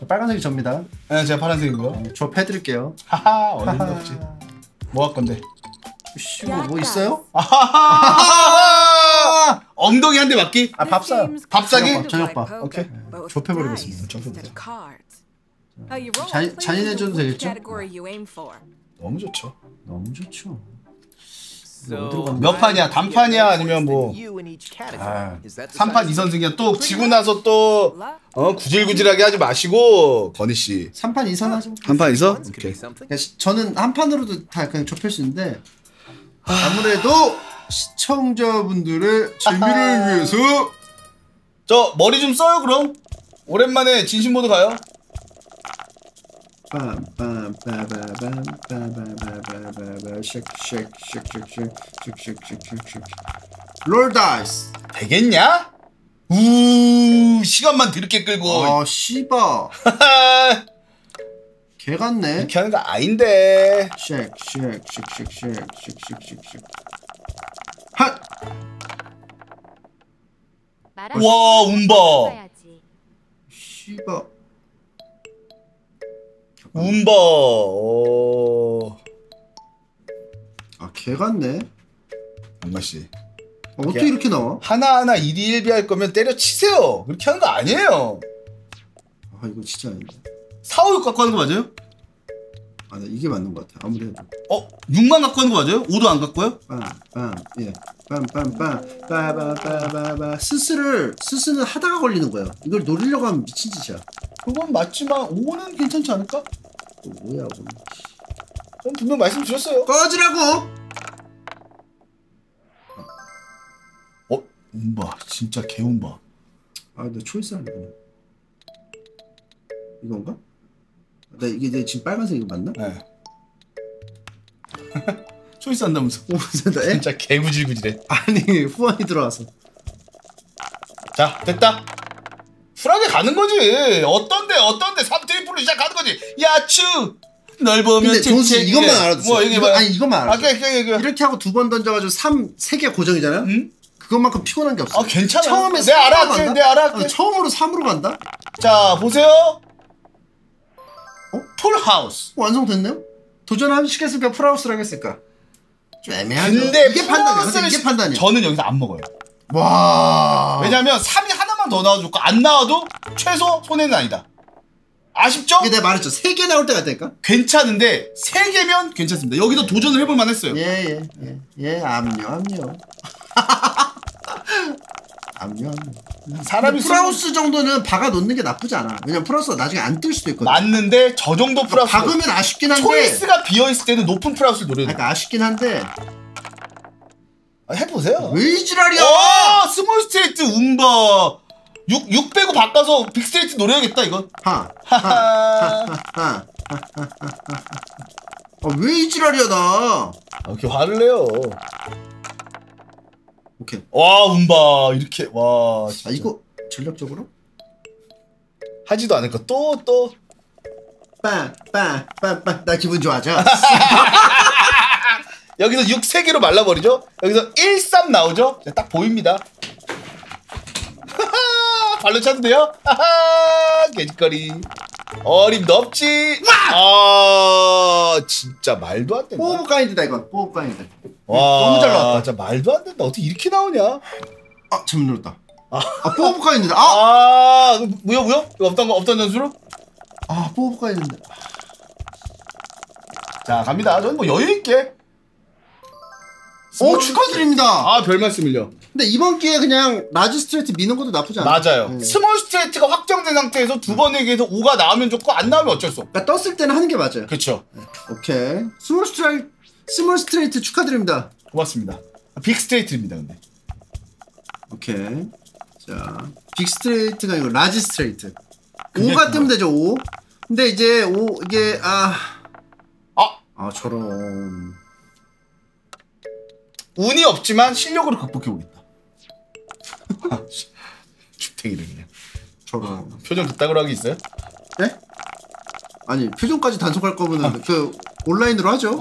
빨간색이 접니다. 네, 제가 파란색이고요. 접해드릴게요. 하하, 어림도 없지. 뭐 할 건데? 씨, 뭐 있어요? 아하하! 엉덩이 한 대 맞기? 아, 밥 사요. 밥 사기? 저녁밥. 오케이. 좁혀버리겠습니다. 잔인해줘도 되겠죠? 너무 좋죠. 너무 좋죠. 몇 판이야? 단판이야? 아니면 뭐 3판 2선승이야? 또 지고 나서 또 구질구질하게 하지 마시고 건희씨 3판 2선 하죠. 한 판 2선? 오케이. 저는 한 판으로도 다 그냥 좁힐 수 있는데 아무래도 시청자분들의 재미를 위해서 저 머리 좀 써요 그럼? 오랜만에 진심 모드 가요? 롤다이스 되겠냐? 시간만 드럽게 끌고 아 씨바 개 같네. 이렇게 하는 거 아닌데 쉑쉑쉑쉑쉑쉑쉑쉑쉑 핫! 와 운바 씨바 운바 개 같네. 엄마씨 어떻게 이렇게 나와? 하나하나 1위 1비 할 거면 때려치세요. 그렇게 하는 거 아니에요. 아 이거 진짜 아닌데. 4, 5, 6 갖고 하는 거 맞아요? 아 나 이게 맞는 것 같아. 아무리 해도 6만 갖고 하는 거 맞아요? 5도 안 갖고요? 예. 빰빰빰 빠바바바바 스스는 하다가 걸리는 거야. 이걸 노리려고 하면 미친 짓이야. 그건 맞지만 5는 괜찮지 않을까? 뭐야 그럼 분명 말씀드렸어요. 꺼지라고! 운바 진짜 개운바. 아 나 초이스 하네 그냥. 이건가? 이게 지금 빨간색 이거 맞나? 네. 초이스 한다면서. 진짜 개구질구질해. 아니 후원이 들어와서. 자 됐다. 쿨하게 가는 거지. 어떤데 3트리플로 시작하는 거지. 야추 널 보면 근데 종수 이것만 알아두세요. 뭐 얘기해봐요. 아니 이것만 알아두세요. 오케이. 이렇게 하고 2번 던져가지고 3개 고정이잖아요? 응? 그것만큼 피곤한 게 없어. 아 괜찮아. 처음에 내가 알아할게. 처음으로 3으로 간다? 자 보세요. 풀하우스 완성됐네요? 도전하시겠습니까? 풀하우스를 하겠습니까? 좀 애매하죠. 근데 이게 판단이야. 이게 판단이야. 저는 여기서 안 먹어요. 와. 왜냐면 3이 하나만 더 나와줬고 안 나와도 최소 손해는 아니다. 아쉽죠? 이게 내가 말했죠. 3개 나올 때가 될까? 괜찮은데 3개면 괜찮습니다. 여기도 도전을 해볼 만했어요. 예. 압류. 사람이 풀하우스 정도는 박아 놓는 게 나쁘지 않아. 왜냐면 풀하우스가 나중에 안 뜰 수도 있거든. 맞는데 저 정도 풀하우스 박으면 아쉽긴 한데 초이스가 비어있을 때는 높은 풀하우스를 노려야 돼. 그러니까 아쉽긴 한데 해보세요. 왜 이 지랄이야? 스몰 스트레이트 운바 6 빼고 바꿔서 빅 스트레이트 노려야겠다 이건. 왜 이 지랄이야 나? 이렇게 화를 내요. 오케이. 와 운바 이렇게 와 진짜. 이거 전략적으로? 하지도 않을 거 또 빵빵빵빵 나 기분 좋아져. 여기서 6 3개로 말라버리죠. 여기서 1, 3 나오죠. 딱 보입니다. 발로 차도 돼요? 개짓거리 어림도 없지. 진짜 말도 안 된다. 뽀브 가인드다 이건. 뽀브 가인드. 와 너무 잘 나왔다. 진짜 말도 안 된다. 어떻게 이렇게 나오냐. 잘못 눌렀다. 뽀브 가인드다. 무효? 이거 없던 전수로? 뽀브 가인드. 자 갑니다. 저는 뭐 여유있게. 축하드립니다. 별 말씀을요. 근데 이번 기회에 그냥 라지 스트레이트 미는 것도 나쁘지 않아. 맞아요. 스몰 스트레이트가 확정된 상태에서 두 번에 기해서 5가 나오면 좋고 안 나오면 어쩔 수 없고. 그러니까 떴을 때는 하는 게 맞아요. 그쵸. 오케이. 스몰 스트레이트 축하드립니다. 고맙습니다. 빅 스트레이트입니다 근데. 오케이. 자, 빅 스트레이트가 아니고 라지 스트레이트. 5가 뜨면 되죠. 5. 근데 이제 5 이게 저런. 운이 없지만 실력으로 극복해보겠다. 죽탱이를 그냥. 저런. 표정 그따구로 하기 있어요? 네? 아니 표정까지 단속할 거면은 온라인으로 하죠.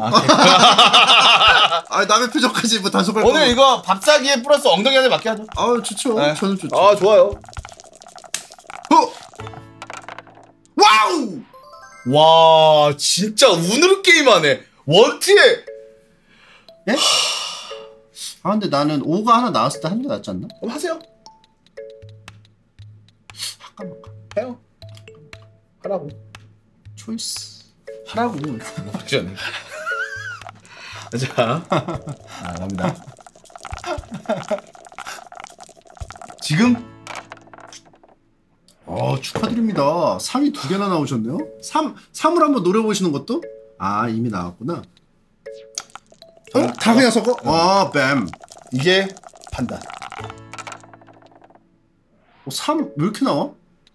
남의 표정까지 뭐 단속할 오늘 이거 밥사기에 플러스 엉덩이 안에 맞게 하죠. 좋죠. 네. 저는 좋죠. 좋아요. 와! 와 진짜 운으로 게임하네. 원티에. 예? 아 근데 나는 5가 하나 나왔을 때 한 개 낫지 않나? 그럼 하세요. 잠깐만. 해요. 하라고. 초이스 하라고. 확실하네. 자, 갑니다. 지금 축하드립니다. 3이 2개나 나오셨네요. 3을 한번 노려보시는 것도? 아 이미 나왔구나. 다 그냥 섞어? 뱀. 이게 판단. 3 왜 이렇게 나와?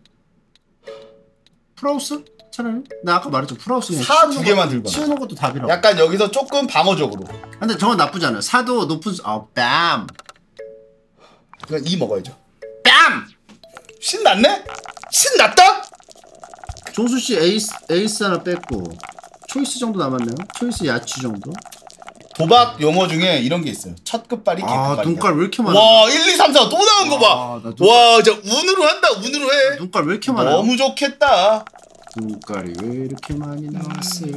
프라우스? 차라리? 나 아까 말했죠. 프라우스 그냥 4 두 개만 들고. 치우는 것도 답이라고. 약간 여기서 조금 방어적으로. 근데 저건 나쁘지 않아요. 4도 높은 뺨. 그냥 2 먹어야죠. 뺨! 신났네? 신났다? 종수씨 에이스 하나 뺐고 초이스 정도 남았네요. 초이스 야치 정도. 도박 용어 중에 이런 게 있어요. 첫 끝발이 개 끝발이. 눈깔 왜 이렇게 많아? 와 1, 2, 3, 4 또 나온 거 봐. 와 진짜 운으로 한다. 운으로 해. 눈깔 왜 이렇게 많아? 너무 좋겠다. 눈깔이 왜 이렇게 많이 나왔어?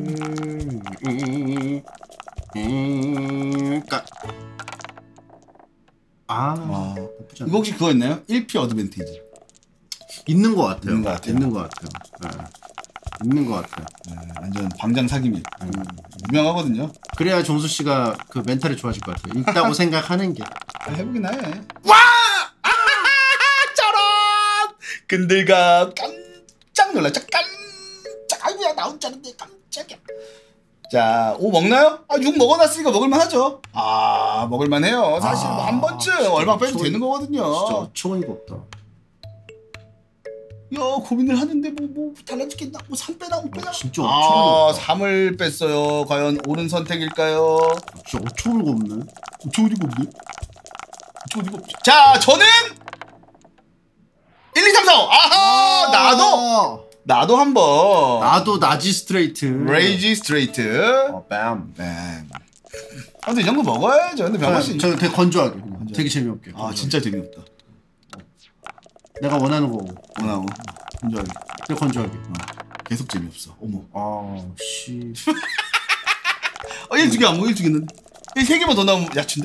나쁘지 않아. 이거 혹시 그거 있나요? 1P 어드밴티지. 있는 것 같아요. 있는 것 같아요. 있는 것 같아요. 네. 있는 것 같아요. 네, 완전 방장 사기미. 유명하거든요. 그래야 종수 씨가 그 멘탈이 좋아질 것 같아요. 있다고 생각하는 게. 해보긴 해. 와! 저런! 근들가 깜짝 놀랐죠. 아이고야 나 혼자 하는데 깜짝이야. 자, 5 먹나요? 6 먹어놨으니까 먹을만하죠. 먹을만해요. 사실 한 번쯤 얼마 빼도 되는 거거든요. 진짜 어처구니가 없다. 야 고민을 하는데 뭐 달라지겠나? 3 빼나 5 빼나? 진짜 어처구니가 없다. 3을 뺐어요. 과연 옳은 선택일까요? 진짜 어처구니가 없네. 어처구니가 없네. 어처구니가 없죠. 자 저는 1, 2, 3, 4 나도 한번. 나도 나지 스트레이트. 레이지 스트레이트. 뺨. 근데 이 정도 먹어야죠. 근데 병아씨. 저 되게 건조하게. 되게 재미없게. 진짜 재미없다. 내가 원하는 거고. 원하고. 건조하게. 되게 건조하게. 계속 재미없어. 어머. 씨. 1, 2개 안 먹어. 1, 2개 있는데. 1, 3개만 더 나오면 야친데?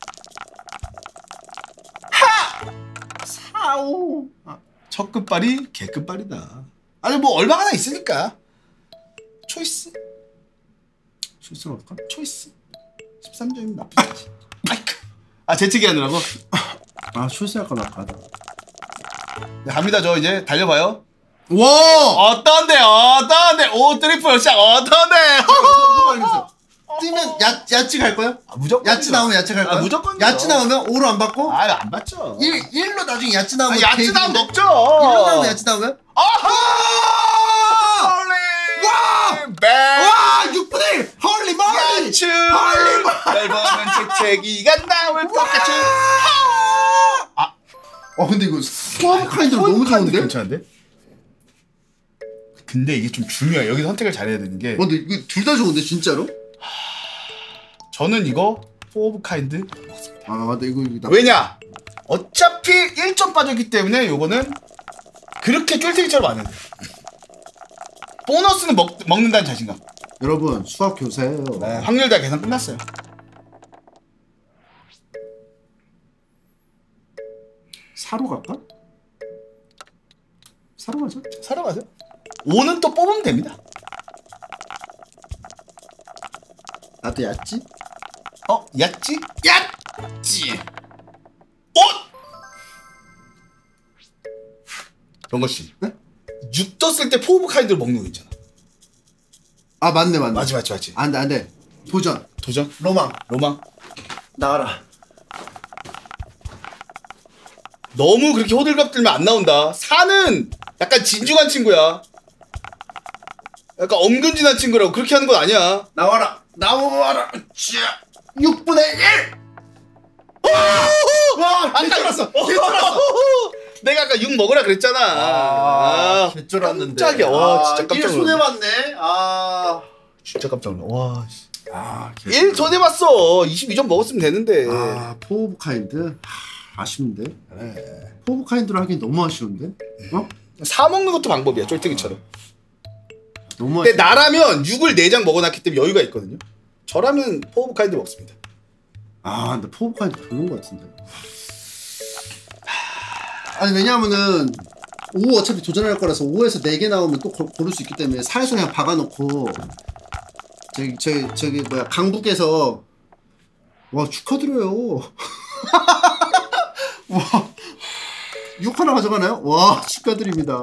4, 5. 첫 끝발이 개 끝발이다. 아니 뭐 얼마 하나 있으니까. 초이스. 실수로 할까? 초이스. 13점이면 나쁘지 않지. 재채기 하느라고? 초이스 할까 나까. 네, 갑니다. 저 이제 달려봐요. 와! 어떤데? 오 트리플 시작. 어떤데? 이거 알겠어. 뛰면 야치 갈 거야? 무조건. 야치 나오면 야치 갈 거야? 무조건. 야치 나오면 5로 안 받고? 안 받죠. 1로 나중에 야치 나오면 야치 나오면 먹죠. 1로 나오면 야치 나오면? 와! 6분의 1! 헐리 머리! 야추! 헐리 머리! 날 보면 재채기가 나올 것 같죠. 근데 이거 스와브 카인드로 너무 좋은데? 괜찮은데? 근데 이게 좀 중요해. 여기서 선택을 잘해야 되는 게. 근데 이거 둘 다 좋은데 진짜로? 저는 이거 4 오브 카인드 먹습니다. 맞다 이거 왜냐? 어차피 1점 빠졌기 때문에 요거는 그렇게 쫄탱이처럼 안 해도 돼. 보너스는 먹는다는 자신감. 여러분 수학 교사예요. 네, 확률 다 계산 끝났어요. 4로 갈까? 4로 가자. 사러 가세요. 5는 또 뽑으면 됩니다. 나도 얕지? 얕지? 얕지! 병거씨. 네? 6 떴을 때 4 오브 카인드를 먹는 거 있잖아. 맞네. 맞지. 안돼. 도전. 로망. 나와라. 너무 그렇게 호들갑 들면 안 나온다. 4는 약간 진중한 친구야. 약간 엄근진한 친구라고 그렇게 하는 건 아니야. 나와라. 6분의 1! 와! 개쩔었어! 내가 아까 6 먹으라 그랬잖아. 개쩔었는데. 깜짝이야. 와, 진짜 깜짝 1 손해봤네. 진짜 깜짝 놀라. 와, 1 손해봤어. 22점 먹었으면 되는데. 4 오브 카인드? 아쉽는데? 4 오브 카인드로 하긴 너무 아쉬운데? 4 먹는 것도 방법이야. 쫄뜨기처럼. 너무 근데 나라면 6을 4장 먹어놨기 때문에 여유가 있거든요. 저라면 4 오브 카인드 먹습니다. 아 근데 포브카인드 별론 것 같은데. 아니 왜냐하면은 5 어차피 도전할 거라서 5에서 4개 나오면 또 고를 수 있기 때문에 4에서 그냥 박아놓고 저기 뭐야 강북에서 와 축하드려요. 와 6 하나 가져가나요? 와 축하드립니다.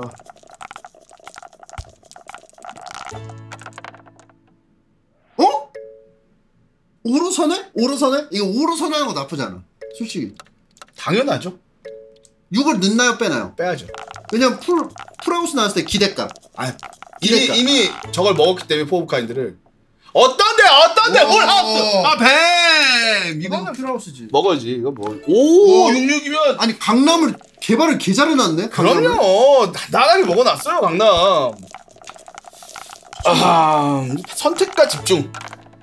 어? 5로 선해? 5로 선해? 이거 5로 선하는 거 나쁘지 않아 솔직히. 당연하죠. 6을 넣나요 빼나요? 빼야죠. 왜냐면 풀하우스 나왔을 때 기대값. 아, 기대값. 이미 저걸 먹었기 때문에 4 오브 카인드를 어떤데 뭘 하우스 아 뱀 이거는 풀하우스지. 먹어야지. 이거 뭐 오 66이면 아니 강남을 개발을 개 잘해놨네. 강남을. 그럼요. 나란히 먹어놨어요 강남. 아 선택과 집중.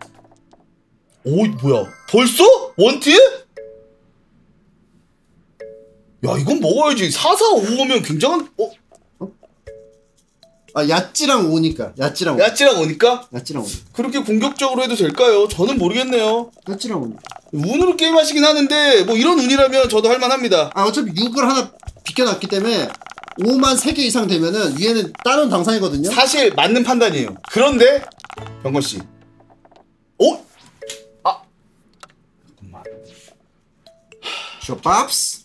오 뭐야 벌써? 원티에? 야 이건 먹어야지. 4, 4, 5 오면 굉장한 아 야찌랑 오니까 야찌랑 오. 야찌랑 오니까? 야찌랑 오. 그렇게 공격적으로 해도 될까요? 저는 모르겠네요. 야찌랑 오니까. 운으로 게임하시긴 하는데 뭐 이런 운이라면 저도 할만합니다. 아 어차피 6을 하나 비껴놨기 때문에 5만 3개 이상 되면은 위에는 다른 당상이거든요. 사실 맞는 판단이에요. 그런데 병건씨 오? 아 잠깐만. 쇼밥스.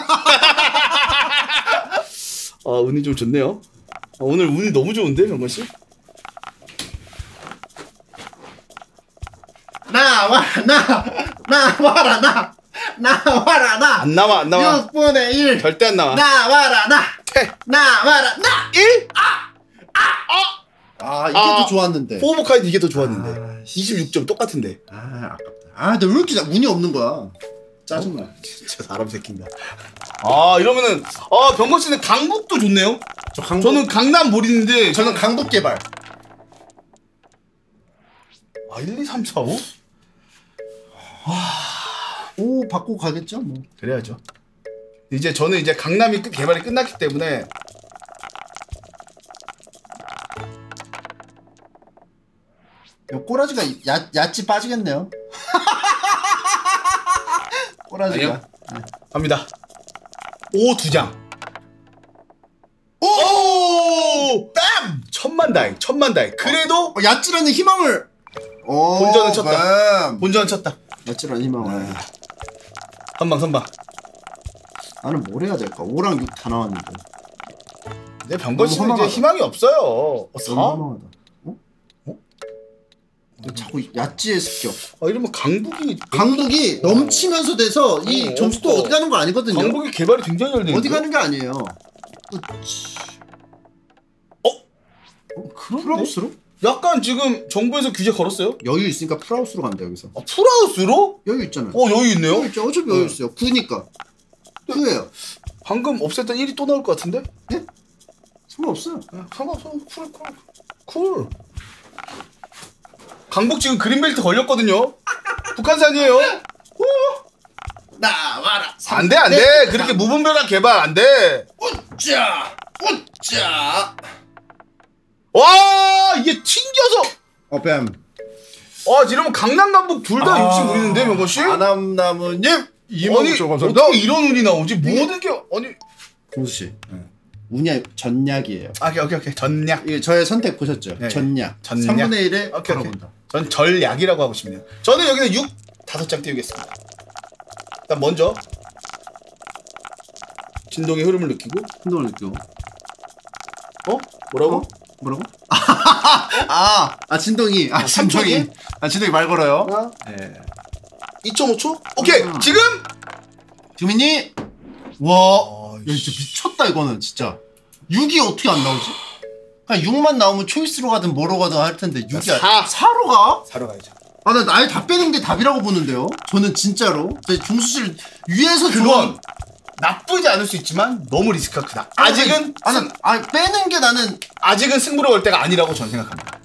아 운이 좀 좋네요. 오늘 운이 너무 좋은데 병건씨? 나와라 나 안 나와 6분의 1 절대 안 나와. 나와라 퇴. 나와라 1? 아 이게 더 좋았는데. 4 오브 카인드 이게 더 좋았는데. 아, 26점 똑같은데. 아 아깝다. 아 근데 왜 이렇게 운이 없는 거야. 짜증나. 진짜 사람 새끼인가. 아 이러면은 병건씨는 강북도 좋네요. 저는 강남 몰인인데 저는 강북 개발. 아 1, 2, 3, 4, 5? 5 받고 가겠죠 뭐. 그래야죠. 이제 저는 이제 강남이 개발이 끝났기 때문에 꼬라지가 야찌 빠지겠네요. 꼬라지가. 갑니다. 5 2장. 오! 땀! 천만다행. 그래도 야찌라는 희망을. 본전은 쳤다. 본전은 쳤다. 야찌라는 희망을. 선방. 나는 뭘 해야 될까? 5랑 6 다 나왔는데. 내 병건씨는 너무 이제 허망하다. 희망이 없어요. 4? 너무 허망하다. 자꾸 야찌에 습격. 이러면 강북이 넘치면서 돼서 이 점수도 어디 가는 거 아니거든요. 강북이 개발이 굉장히 잘 되는데. 어디 가는 게 아니에요. 그런데? 풀하우스로? 약간 지금 정부에서 규제 걸었어요? 여유 있으니까 풀하우스로 간다 여기서. 풀하우스로? 여유 있잖아요. 여유 있네요? 여유 있죠. 어차피 여유 있어요. 9니까. 9예요. 방금 없앴던 1이 또 나올 것 같은데? 예? 상관없어요. 상관없어. 쿨. 강북 지금 그린벨트 걸렸거든요? 북한산이에요? 나와라. 안 돼. 그렇게 무분별한 개발 안 돼. 웃자. 와, 이게 튕겨서. 뱀. 이러면 강남 강북 둘 다 60 우리는데, 명건씨? 아남나무님 아니, 2만 9천 감사합니다. 어떻게 이런 운이 나오지? 모든 게, 아니. 공수씨. 운이 전략이에요. 오케이. 전략. 이게 저의 선택 보셨죠? 네. 전략. 전략. 3분의 1에 오케이. 바라본다. 전 전략이라고 하고 싶네요. 저는 여기는 6 5장 띄우겠습니다. 일단 먼저 진동의 흐름을 느끼고 행동을 느끼고. 뭐라고? 뭐라고? 진동이. 삼촌이? 진동이 말 걸어요. 네. 2.5초? 오케이. 지금 주민이. 와. 야 진짜 미쳤다 이거는 진짜. 6이 어떻게 안 나오지? 그냥 6만 나오면 초이스로 가든 뭐로 가든 할 텐데 6이 4로 가? 사러 가야죠. 나 아예 다 빼는 게 답이라고 보는데요. 저는 진짜로. 중수실 위에서 그건 나쁘지 않을 수 있지만 너무 리스크가 크다. 아직은 빼는 게 나는 아직은 승부로 걸 때가 아니라고 저는 생각합니다.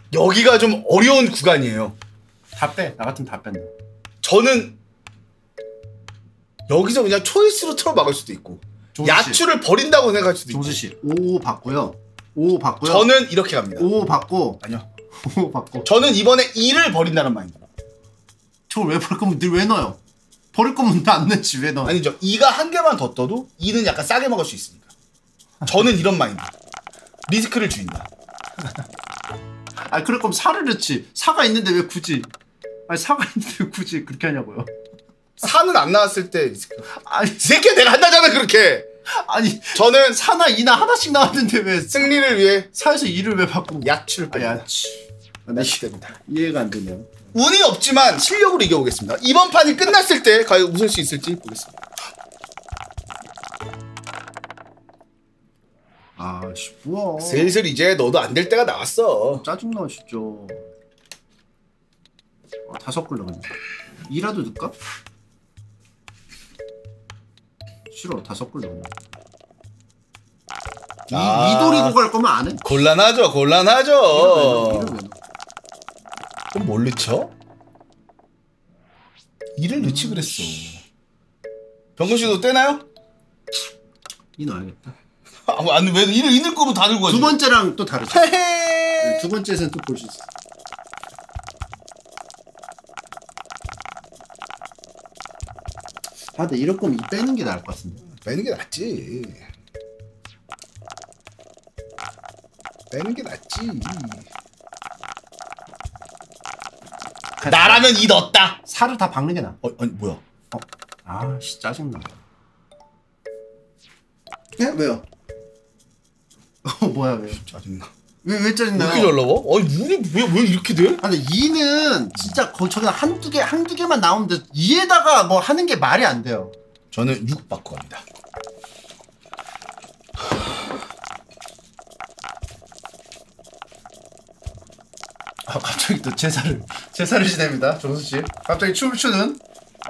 여기가 좀 어려운 구간이에요. 다 빼. 나 같으면 다 뺀다. 저는 여기서 그냥 초이스로 틀어 막을 수도 있고 야추를 버린다고 생각할 수도 있고. 종수 씨 5 받고요. 5 받고요. 저는 이렇게 갑니다. 5 받고 아니요. 5 받고. 저는 이번에 2를 버린다는 마인드. 저걸 왜 버릴 거면 늘 왜 넣어요? 버릴 거면 안 넣지 왜 넣어? 아니죠. 2가 한 개만 더 떠도 2는 약간 싸게 먹을 수 있으니까. 저는 이런 마인드. 리스크를 줄인다. 아니 그럴 거면 4를 넣지. 4가 있는데 왜 굳이? 아니 4가 있는데 왜 굳이 그렇게 하냐고요? 4는 안 나왔을 때 리스크. 아니 이 새끼야 내가 한다잖아 그렇게. 아니 저는 4나 2나 하나씩 나왔는데 왜 승리를 위해 4에서 2를 왜 바꾸고? 야추를 뺀다. 야치. 야추 됩니다. 이해가 안 되네요. 운이 없지만 실력으로 이겨보겠습니다. 이번 판이 끝났을 때 과연 웃을 수 있을지 보겠습니다. 아씨 뭐야? 슬슬 이제 너도 안 될 때가 나왔어. 짜증나 진짜. 다 섞을래 그냥. 2라도 넣을까? 싫어 다 섞을래 그냥. 이 돌이고 갈 거면 안 해. 곤란하죠 곤란하죠. 이를 왜 넣어? 그럼 뭘 넣죠? 2를 넣지 그랬어. 병근씨도 떼나요? 이 넣어야겠다. 아니 왜 2를 넣을 거면 다 들고 가지. 두 번째랑 또 다르죠. 헤헤. 두 번째에서는 또 볼 수 있어. 아 근데 이럴 거면 이 빼는 게 나을 것 같은데. 빼는 게 낫지. 빼는 게 낫지. 나라면 2 넣었다. 4를 다 박는 게 나아. 아니 뭐야? 아씨 짜증나. 예? 왜요? 뭐야 왜? 짜증나. 왜 짜증나? 왜 이렇게 잘 나와? 아니 눈이 왜 이렇게 돼? 아 근데 2는 진짜 저기 한두 개만 나오면 돼. 2에다가 뭐 하는 게 말이 안 돼요. 저는 6 받고 갑니다. 아 갑자기 또 제사를 지냅니다 정수 씨. 갑자기 춤을 추는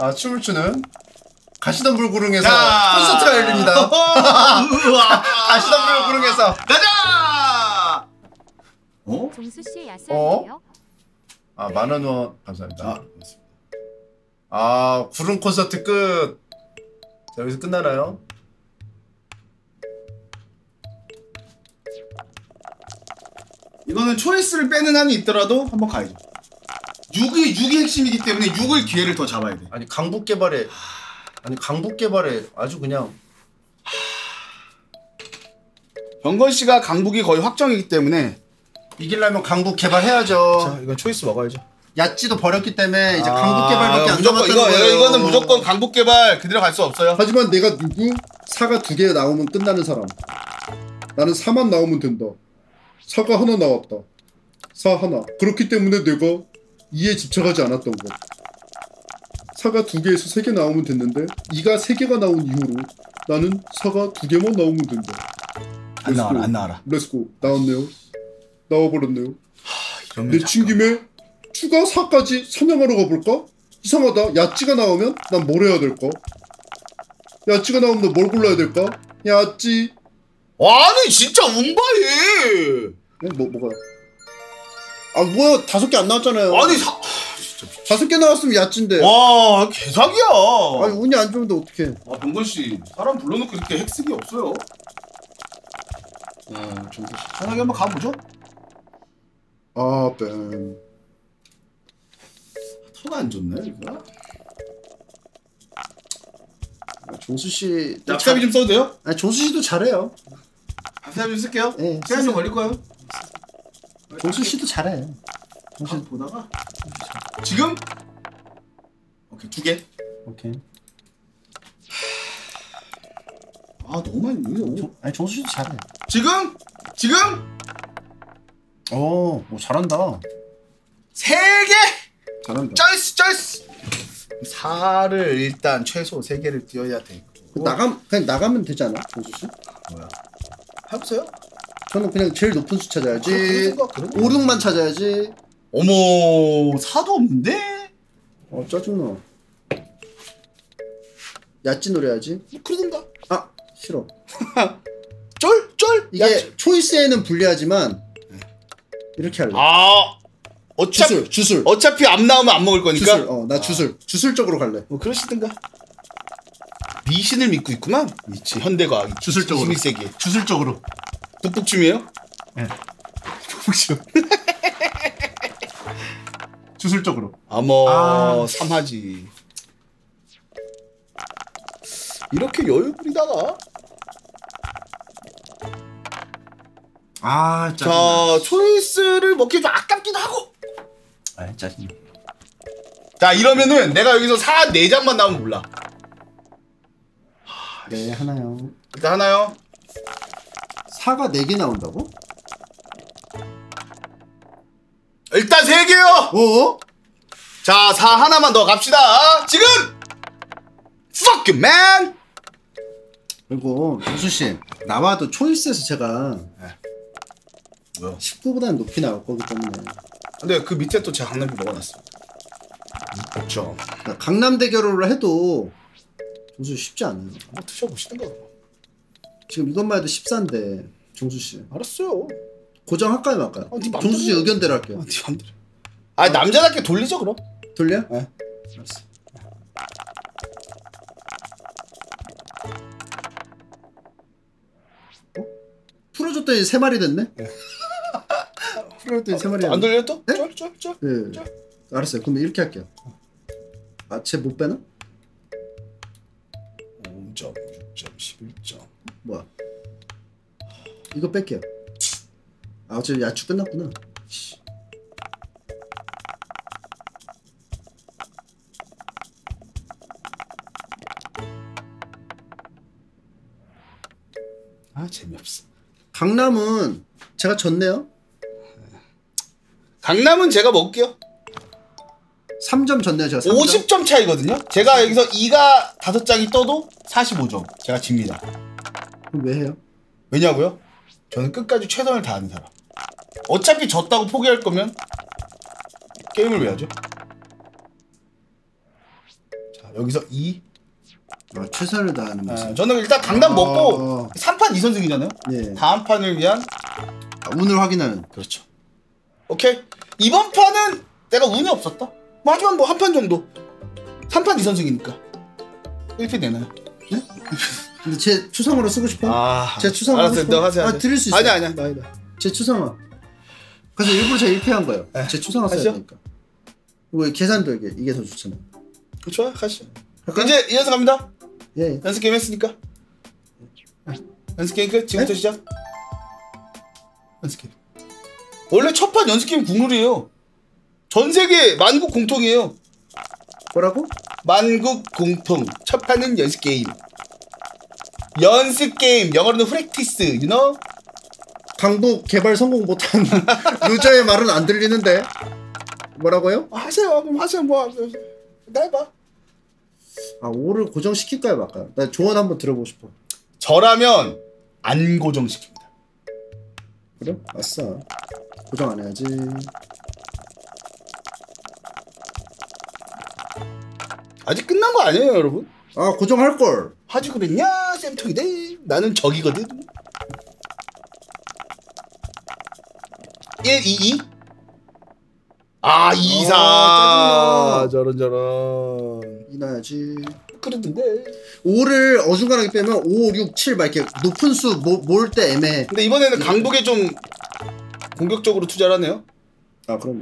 가시던 불구릉에서 콘서트가 열립니다. 가시던 불구릉에서 가자! 어? 종수 씨 야스인데요. 아 10,000원 후원 감사합니다. 구릉 콘서트 끝. 자 여기서 끝나나요? 이거는 초이스를 빼는 한이 있더라도 한번 가야죠. 6이 핵심이기 때문에 6을 기회를 더 잡아야 돼. 아니 강북 개발에 아주 그냥 병건 씨가 강북이 거의 확정이기 때문에 이기려면 강북 개발해야죠. 자, 이건 초이스 먹어야죠. 야찌도 버렸기 때문에 이제 강북 개발밖에 안 무조건 남았다는 거예요. 이거는 무조건 강북 개발 그대로 갈 수 없어요. 하지만 내가 누구? 4가 2개 나오면 끝나는 사람. 나는 4만 나오면 된다. 4가 하나 나왔다. 4 하나. 그렇기 때문에 내가 2에 집착하지 않았던 것. 4가 2개에서 3개 나오면 됐는데 2가 3개가 나온 이후로 나는 4가 2개만 나오면 된다. 안 나와라 안 나와라. 렛츠고. 나왔네요. 나와버렸네요. 이러면 내친 김에 추가 4까지 사냥하러 가볼까? 이상하다. 야찌가 나오면 난 뭘 해야 될까? 야찌가 나오면 나 뭘 골라야 될까? 야찌. 아니 진짜 운바이. 뭐가? 아 뭐야 5개 안 나왔잖아요. 아니 진짜 5개 나왔으면 야찌인데. 와 개사기야. 아니 운이 안 좋은데 어떡해. 병건 씨 사람 불러놓고 이렇게 핵쓰기 없어요. 좀 편하게 한번 가보죠. 뺑. 터가 안 좋네 이거. 종수 씨 약사비 좀 써도 돼요? 아니 종수 씨도 잘해요. 약사비 좀 쓸게요. 네, 시간 좀 걸릴 거예요. 종수 씨도 잘해. 정신 보다가 지금 오케이 2개. 오케이. 너무 많이 넣어. 아니 종수 씨도 잘해. 지금 오 잘한다. 3개. 잘한다. 쩔스 4를 일단 최소 3개를 띄어야 돼. 그냥 나가면 되지 않아? 종수 씨? 뭐야? 해보세요. 저는 그냥 제일 높은 수 찾아야지. 그런 5, 6만 찾아야지. 어머 4도 없는데? 짜증나. 야찌 노려야지. 그러든가. 싫어. 쫄? 이게 초이스에는 불리하지만 이렇게 할래. 주술. 어차피 앞 나오면 안 먹을 거니까. 주술. 나 주술 쪽으로 갈래. 뭐 그러시든가. 미신을 믿고 있구만. 미치 현대과학. 주술적으로. 힘이 세게. 주술적으로. 북북춤이에요? 네. 북북춤. 주술적으로. 삼하지. 이렇게 여유 부리다가. 자, 초이스를 먹기 좀 아깝기도 하고. 짜증나. 자, 이러면은 내가 여기서 4, 4장만 나오면 몰라. 네, 하나요. 일단 하나요. 4가 4개 나온다고? 일단 3개요. 어? 자, 4 하나만 더 갑시다. 지금. Fuck you, man. 그리고 조수씨 나와도 초이스에서 제가 뭐야? 19보다는 높이 나올 거기 때문에. 근데 그 밑에 또 제가 강남비 먹어놨어. 그렇죠. 그러니까 강남 대결을 해도 정수 쉽지 않아요. 한번 드셔보시던가. 지금 이것만 해도 14인데 정수씨 알았어요. 고정할까요 말까요? 네 맘대로 정수씨 해요. 의견대로 할게요. 네 맘대로. 남자답게 돌리죠 그럼. 돌려? 네. 알았어. 풀어줬더니 3마리 됐네? 네. 풀어줬더니 3마리 안 돌려요 또? 네? 쫄. 네. 알았어요. 그럼 이렇게 할게요. 쟤 못 빼나? 5점, 6점, 11점. 뭐야? 이거 뺄게요. 어차피 야추 끝났구나. 재미없어. 강남은 제가 졌네요. 강남은 제가 먹을게요. 3점 졌네요. 제가 3점. 50점 차이거든요. 제가 여기서 2가 5장이 떠도 45점. 제가 집니다. 그럼 왜 해요? 왜냐고요? 저는 끝까지 최선을 다하는 사람. 어차피 졌다고 포기할 거면 게임을 왜 하죠? 자, 여기서 2. 최선을 다하는 모습. 저는 일단 강남 먹고 3판 2선승이잖아요. 예. 다음 판을 위한 운을 확인하는. 그렇죠. 오케이. 이번 판은 내가 운이 없었다. 뭐 하지만 뭐 한 판 정도. 3판 2선승이니까 1피 내나요? 네? 근데 제 추상으로 쓰고 싶어? 제 추상으로 알았어요. 쓰고 싶어? 너 하세요. 드릴 수 있어요. 아니야. 나. 제 추상화. 그래서 일부러 제가 1피 한 거예요. 제 추상화 써야 하시죠? 되니까. 그리고 계산도 이게 더 좋잖아요. 좋아. 가시죠. 할까요? 이제 이어서 갑니다. 예. 연습 게임 했으니까. 연습 게임 끝. 지금부터 시작. 연습 게임. 원래 첫 판 연습 게임 국룰이에요. 전 세계 만국 공통이에요. 뭐라고? 만국 공통. 첫 판은 연습 게임. 연습 게임. 영어로는 프랙티스. You know? 강북 개발 성공 못한 유저의 말은 안 들리는데. 뭐라고요? 하세요. 그럼 하세요. 뭐 나 해봐. 5를 고정시킬까요 말까요? 나 조언 한번 들어보고 싶어. 저라면 안 고정시킵니다. 그래? 아싸. 고정 안 해야지. 아직 끝난 거 아니에요, 여러분? 고정할걸. 하지 그랬냐, 쌤통이대. 나는 적이거든. 1, 2, 2. 2, 4. 저런. 이나야지. 그러던데. 5를 어중간하게 빼면 5, 6, 7 막 이렇게 높은 수 모을 때 애매해. 근데 이번에는 강북에 좀 공격적으로 투자를 하네요. 그럼요.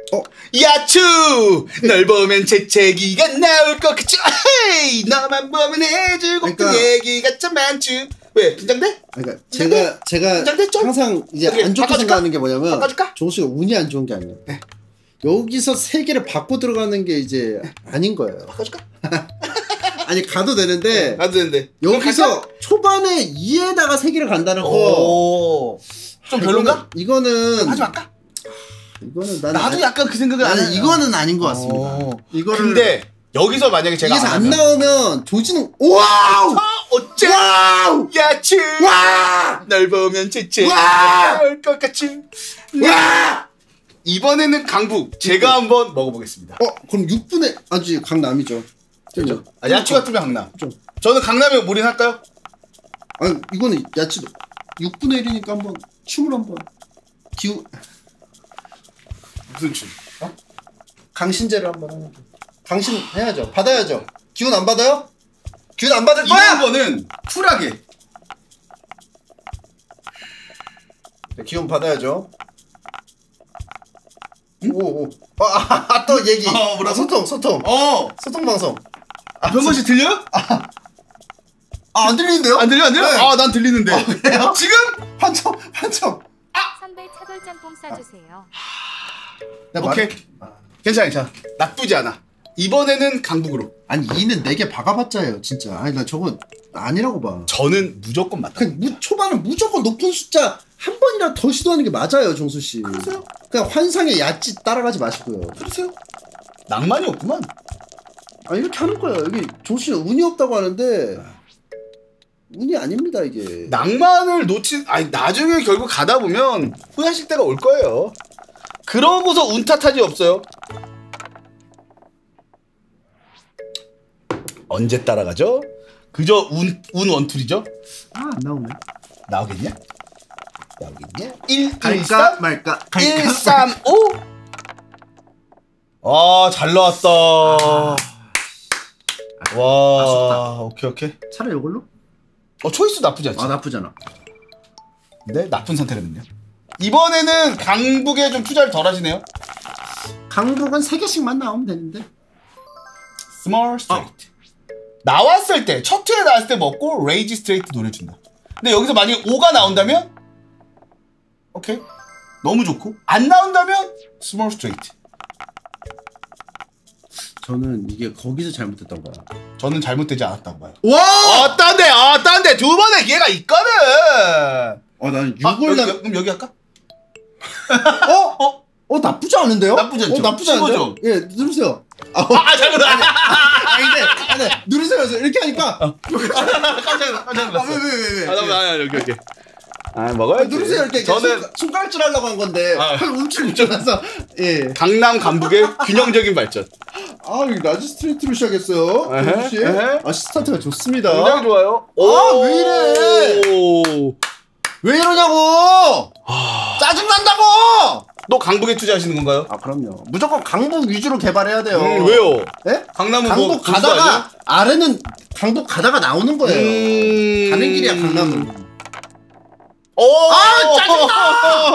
야추! 널 보면 재채기가 나올 것 같죠? 헤이! 너만 보면 해주고 그 얘기가 참 많죠. 왜? 긴장돼? 그러니까 제가 긴장됐죠? 항상 이제 어떻게, 안 좋게 바꿔줄까? 생각하는 게 뭐냐면 바꿔줄까? 종수가 운이 안 좋은 게 아니에요. 네. 여기서 3개를 받고 들어가는 게 이제 아닌 거예요. 바꿔줄까? 아니 가도 되는데 나도 되는데. 여기서 초반에 2에다가 3개를 간다는 거. 좀 별론가? 이거는 하지 말까? 이거는 나도 약간 그 생각을 안 나는 해요. 이거는 아닌 것 같습니다. 이거를 근데 여기서 만약에 제가 여기서 안 나오면 조지는 와우! 어째? 와우! 야추! 와! 널 보면 재채 와! 나올 것 같지? 와! 이번에는 강북 제가 한번 먹어보겠습니다. 그럼 6분의 아직 강남이죠. 그렇죠. 야추가 뜨면 강남. 좀. 저는 강남에 올인할까요? 이거는 야채도 6분의 1이니까 한번 춤을 한번 기우. 무슨 춤? 어? 강신제를 한번 하는 거. 강신 해야죠. 받아야죠. 기운 안 받아요? 기운 안 받을 거야! 이런 거는 쿨하게. 네, 기운 받아야죠. 응? 오오. 또 얘기. 뭐라고? 소통. 소통 방송. 병건 씨 들려요? 안 들리는데요? 안 들려? 네. 난 들리는데. 그래요? 지금? 판청. 선배 차돌짬뽕 싸주세요. 오케이. 괜찮아. 나쁘지 않아. 이번에는 강북으로. 아니 2는 4개 박아봤자예요 진짜. 아니 나 저거 아니라고 봐. 저는 무조건 맞다. 초반은 무조건 높은 숫자 한 번이라도 더 시도하는 게 맞아요 정수 씨. 그러세요? 그냥 환상의 야찌 따라가지 마시고요. 그러세요? 낭만이 없구만. 아 이렇게 하는 거예요. 여기 정수 씨는 운이 없다고 하는데 운이 아닙니다 이게. 낭만을 나중에 결국 가다 보면 후회하실 때가 올 거예요. 그러고서 운 탓하지 없어요. 언제 따라가죠? 그저 운 원툴이죠? 안 나오네. 나오겠냐? 1, 갈까 말까. 1, 3, 5. 잘 나왔다. 와, 오케이. 차라리 이걸로? 초이스 나쁘지 않지? 나쁘잖아. 근데 나쁜 선택이거든요. 이번에는 강북에 좀 투자를 덜 하시네요. 강북은 3개씩만 나오면 되는데. 스몰 스트레이트. 나왔을 때, 첫 회에 나왔을 때 먹고 레이지 스트레이트 노려준다. 근데 여기서 만약에 5가 나온다면 오케이. 너무 좋고 안 나온다면 스몰 스트레이트. 저는 이게 거기서 잘못했던 거야. 저는 잘못되지 않았다고 봐요. 와! 딴 데 두 번의 기회가 있거든. 나는 6을 그럼 여기 할까? 나쁘지 않은데요? 나쁘지 않죠? 나쁘지 않은데요? 15점. 예, 누르세요. 잘못. 근데 누르세요. 이렇게 하니까 깜짝 놀랐어. 왜? 여기. 먹어야지. 누르세요. 이렇게 저는 손가락질 하려고 한 건데 움찔움찔해서 예. 강남 간북의 균형적인 발전. 이거 라지 스트레이트로 시작했어요. 에헤, 씨. 에헤. 스타트가 좋습니다. 굉장히 좋아요. 왜 이래? 왜 이러냐고! 짜증난다고! 또 강북에 투자하시는 건가요? 그럼요. 무조건 강북 위주로 개발해야 돼요. 왜요? 예? 강남은 강북 가다가 아래는 강북 가다가 나오는 거예요. 가는 길이야 강남은. 짜증나!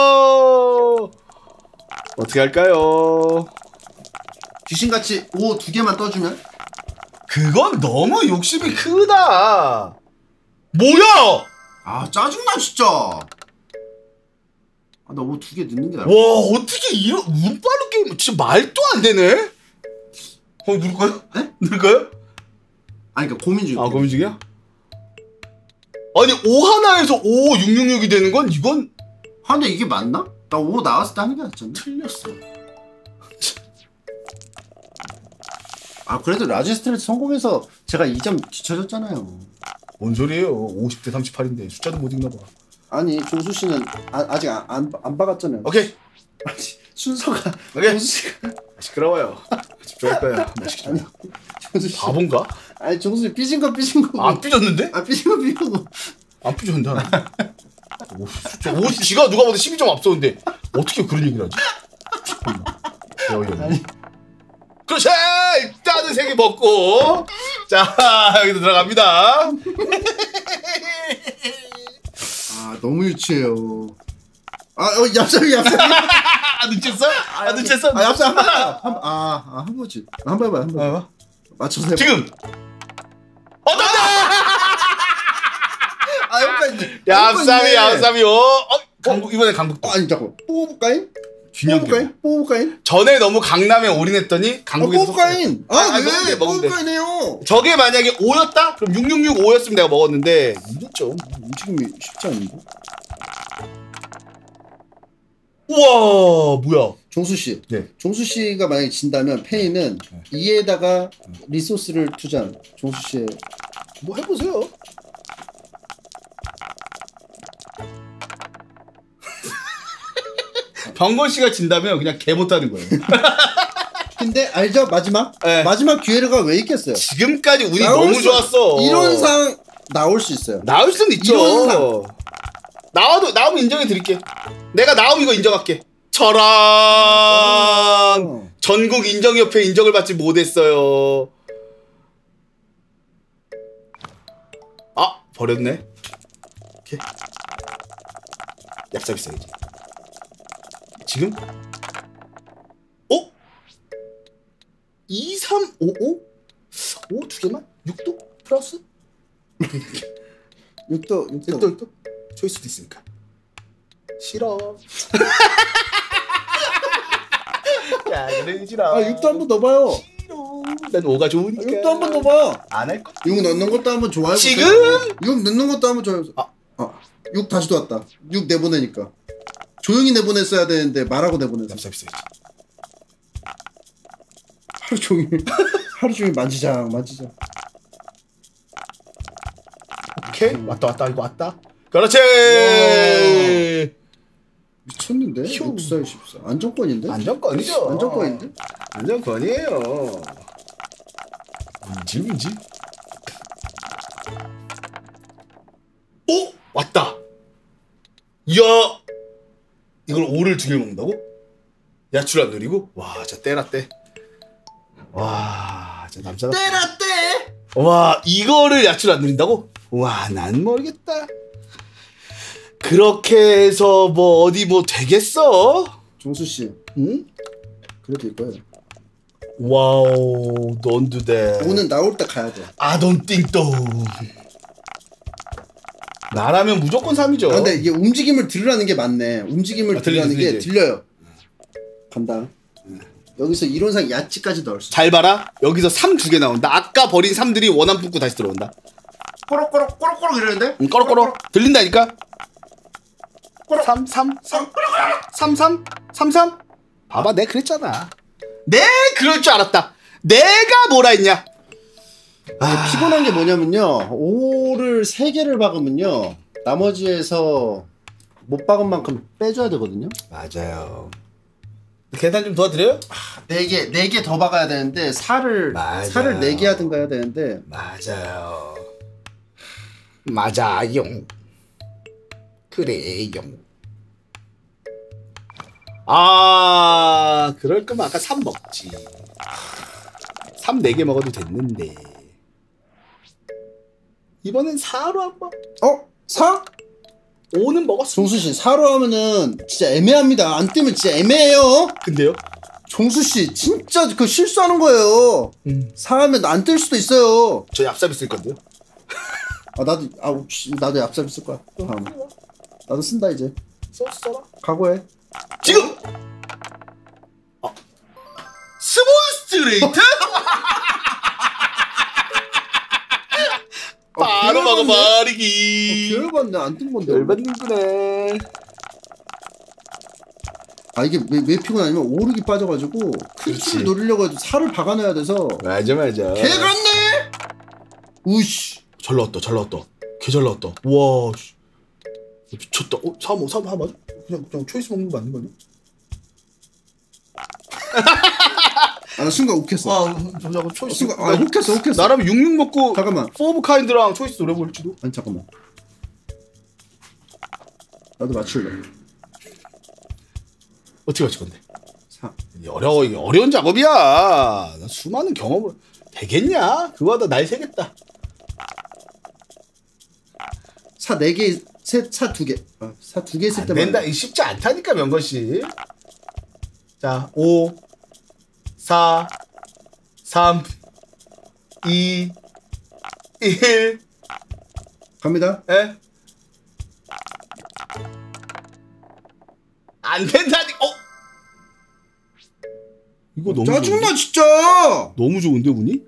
어떻게 할까요? 귀신같이 5 2개만 떠주면? 그건 너무 욕심이 크다. 뭐야? 짜증나 진짜. 나 5 2개 넣는 게 나아. 와, 어떻게 이런 운빨로 게임 진짜 말도 안 되네? 누를까요? 네? 누를까요? 그러니까 고민 중이야. 고민 중이야? 아니 5 하나에서 5 666이 되는 건 이건 근데 이게 맞나? 나 5 나왔을 때 하는 게 낫지 않나? 틀렸어. 그래도 라지 스트레이트 성공해서 제가 2점 뒤쳐졌잖아요. 뭔 소리예요? 50대 38인데 숫자도 못 읽나 봐. 아니 종수 씨는 아직 안 박았잖아요. 오케이. 순서가 오케이. 종수 씨가 시끄러워요. 집중할 거야. 시끄러워. 종수 씨. 바본가? 종수 씨 삐진 거 안 삐졌는데? 삐진 거 안 삐졌는데. 지가 누가 봐도 12점 앞서는데 어떻게 그런 얘기를 하지? 그렇지! 일단은 3개 먹고 자 여기도 들어갑니다. 너무 유치해요. 얍삽이 눈치챘어? 눈치챘어? 얍삽 한 번지. 한번 해봐요. 한번 맞춰서 해봐. 지금 여기까지. 얍삽이요. 이번에 강북. 잠깐. 뽑을까잉? 뽑을까잉? 전에 너무 강남에 올인했더니 강북에서 뽑을까잉? 왜? 먹는데. 뽑을까잉이에요. 저게 만약에 5였다? 그럼 6665였으면 내가 먹었는데 이랬죠. 움직임이 쉽지 않은데. 우와 뭐야? 종수 씨. 네. 종수 씨가 만약에 진다면 페이는 2에다가 리소스를 투자한 종수 씨의 뭐 해보세요. 병건 씨가 진다면 그냥 개 못하는 거예요. 근데 알죠? 마지막? 네. 마지막 기회가 왜 있겠어요? 지금까지 운이 너무 좋았어. 이런 상 나올 수 있어요. 나올 수는 있죠. 이런 상. 나오면 인정해 드릴게. 내가 나오면 이거 인정할게. 저런 전국 인정협회 인정을 받지 못했어요. 아 버렸네. 오케이. 얍삽 있어야지. 지금? 어? 2, 3, 5, 5? 5 두 개만? 6도? 플러스? 6도. 초이스도 있으니까. 싫어. 야, 그래 싫어. 6도 한 번 넣어봐요. 싫어. 난 5가 좋으니까. 6도 한 번 넣어봐. 안 할 거. 6 넣는 것도 한번 좋아해. 지금? 6 넣는 것도 한번 좋아해. 6 다시 들어왔다. 6 내보내니까. 조용히 내보냈어야 되는데 말하고 내보냈어. 얍삽 있어야지. 하루 종일 만지작. 오케이. 왔다. 이거 왔다. 그렇지. 미쳤는데? 64, 14. 안정권인데? 안정권이죠. 안정권인데? 안정권이에요. 문지. 오! 왔다. 이야. 이걸 5를 2개 먹는다고? 야출 안 누리고? 와, 진짜 때라떼. 와, 진짜 남자다. 때라떼! 와, 이거를 야출 안 누린다고? 와, 난 모르겠다. 그렇게 해서 뭐 어디 뭐 되겠어? 종수씨, 응? 그래도 될 거예요. 와우, don't do that. 오늘 나올 때 가야 돼. I don't think so. 나라면 무조건 3이죠. 근데 이게 움직임을 들으라는 게 맞네. 움직임을 들으라는 게 들리지. 들려요. 간다. 여기서 이론상 야치까지 넣을 수. 잘 봐라. 여기서 3 2개 나온다. 아까 버린 3들이 원한 뽑고 다시 들어온다. 꼬록꼬록 이러는데? 꺼럭꺼럭 들린다니까. 3. 봐봐, 내가 그랬잖아. 내 그럴 줄 알았다. 내가 뭐라 했냐? 피곤한 게 뭐냐면요. 5를 3개를 박으면요. 나머지에서 못 박은 만큼 빼줘야 되거든요. 맞아요. 계산 좀 도와드려요? 4개 더 박아야 되는데 4를 맞아요. 4개 하든가 해야 되는데 맞아요. 맞아요. 그래요. 그럴 거면 아까 3 먹지. 3 4개 먹어도 됐는데. 이번엔 4로 한번. 4? 5는 먹었어. 종수씨 4로 하면은 진짜 애매합니다. 안 뜨면 진짜 애매해요. 근데요? 종수씨 진짜 그 실수하는 거예요. 4 하면 안 뜰 수도 있어요. 저 얍삽이 쓸 건데요? 나도 얍삽 쓸 거야. 다음. 나도 쓴다 이제. 써라. 각오해. 지금! 스몰 스트레이트? 바로 먹어 버리기. 열받네. 안 뜬 건데. 열받는구나. 이게 왜 피곤하냐면 오르기 빠져가지고 큰 수를 노리려고 해도 4를 박아놔야 돼서 맞아. 개 같네. 우씨. 잘 나왔다. 개 잘 나왔다. 와, 씨. 미쳤다. 3 맞아? 그냥 초이스 먹는 거 맞는 거 아니야? 나 순간 욱했어. 잠깐 초이스. 순간 혹했어. 나라면 66 먹고 잠깐만. 4 오브 카인드랑 초이스 노래 볼지도. 아니 잠깐만. 나도 맞출래. 어떻게 맞출 건데? 4. 어려워. 이게 어려운 작업이야. 나 수많은 경험을 되겠냐? 그거 하다 날 새겠다. 4 4개, 4 2개. 4 2개 있을 안 때만. 된다. 이거 쉽지 않다니까, 명건씨. 자, 5 4 3 2 1 갑니다. 에? 안 된다니. 이거 너무 짜증나 좋은데? 진짜. 너무 좋은데 운이?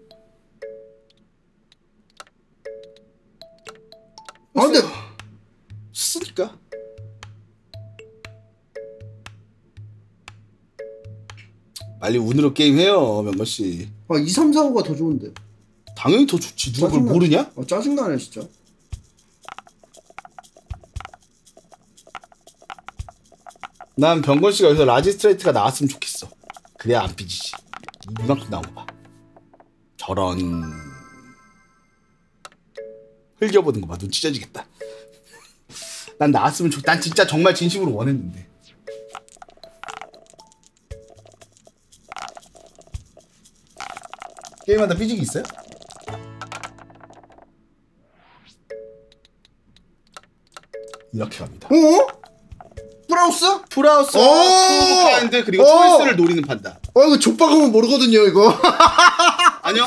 근데 쓰니까. 빨리 운으로 게임해요, 명건씨. 2, 3, 4, 5가 더 좋은데. 당연히 더 좋지. 누가 그걸 짜증나. 모르냐? 짜증나네 진짜. 난 병건씨가 여기서 라지 스트레이트가 나왔으면 좋겠어. 그래야 안 삐지지. 이만큼 나온 거 봐. 저런. 흘겨보는 거 봐. 눈 찢어지겠다. 난 나왔으면 좋. 난 진짜 정말 진심으로 원했는데. 게임마다 삐지기 있어요? 이렇게 갑니다. 어? 프라우스? 풀하우스, 투브카인드 그리고 초이스를 노리는 판다. 이거 족박으면 모르거든요 이거. 아니요.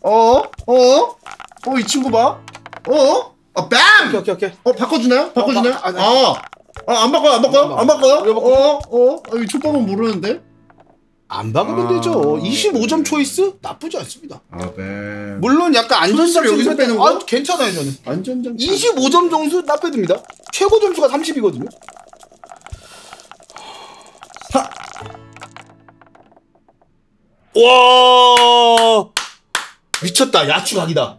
이 친구 봐. 뱀! 오케이. 바꿔주나요? 바꿔주나요? 안 바꿔요? 이거 족박은 모르는데? 안 박으면 되죠. 25점 초이스? 나쁘지 않습니다. 뱀. 물론 약간 안전장치 여기서 빼는 거야? 괜찮아요 저는. 안전장치. 25점 정도 나빼듭니다. 최고 점수가 30이거든요. 와 미쳤다. 야추각이다.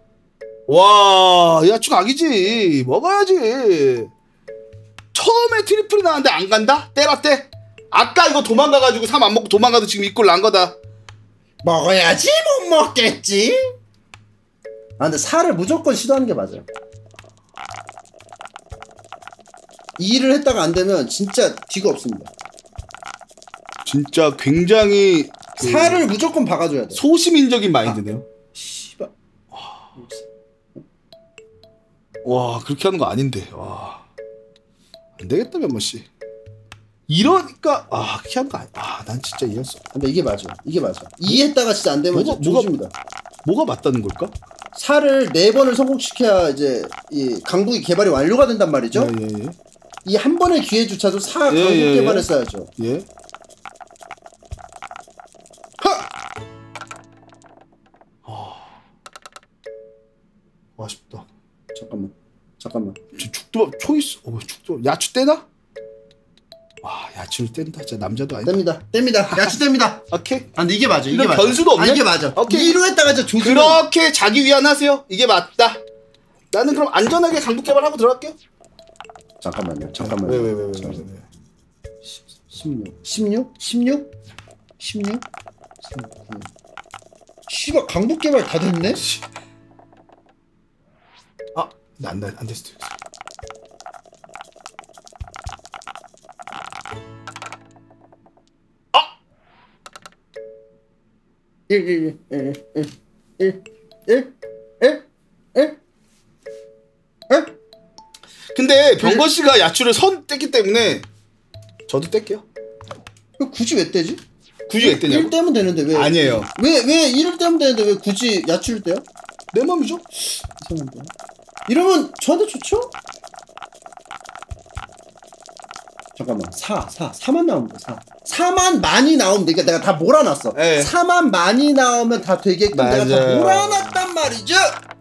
와 야추각이지. 먹어야지. 처음에 트리플이 나왔는데 안 간다? 때렸대? 아까 이거 도망가가지고 3 안 먹고 도망가도 지금 이꼴 난 거다. 먹어야지 못 먹겠지. 근데 살을 무조건 시도하는 게 맞아요. 2를 했다가 안 되면 진짜 뒤가 없습니다. 진짜 굉장히 살을 무조건 박아줘야 돼. 소시민적인 마인드네요. 씨발. 와 그렇게 하는 거 아닌데. 와 안되겠다 면모씨. 이러니까 그렇게 하는 거 아니야. 난 진짜 이해했어. 근데 이게 맞아. 2 했다가 진짜 안 되면 조집니다. 뭐가 맞다는 걸까? 살을 4번을 성공시켜야 이제 이 강북이 개발이 완료가 된단 말이죠. 예. 이 한 번의 기회조차도 강북 개발했어야죠. 예. 아쉽다. 잠깐만. 죽도 초이스. 죽도 야추 떼나? 와 야추를 뗀다. 진짜 남자도 아니다. 뗍니다. 야추 뗍니다. 오케이. 근데 이게 맞아. 이런 변수도 없네. 이게 맞아. 오케이. 2로 했다가 진짜 조심. 그렇게 자기 위안하세요. 이게 맞다. 나는 그럼 안전하게 강북 개발하고 들어갈게요. 잠깐만요. 왜? 16. 씨발 강북 개발 다 됐네. 안 됐을 수도 있어. 근데 병건 씨가 야추를 선 뗐기 때문에 저도 뗄게요. 굳이 왜 떼지? 굳이 왜 떼냐고? 1 떼면 되는데 왜? 아니에요. 왜 1을 떼면 되는데 왜 굳이 야추를 떼요? 내 맘이죠. 이상한데. 이러면 저한테 좋죠? 잠깐만 4만 나오면 돼. 4만 많이 나오면 돼. 그러니까 내가 다 몰아놨어. 네. 4만 많이 나오면 다 되게끔 내가 다 몰아놨단 말이죠.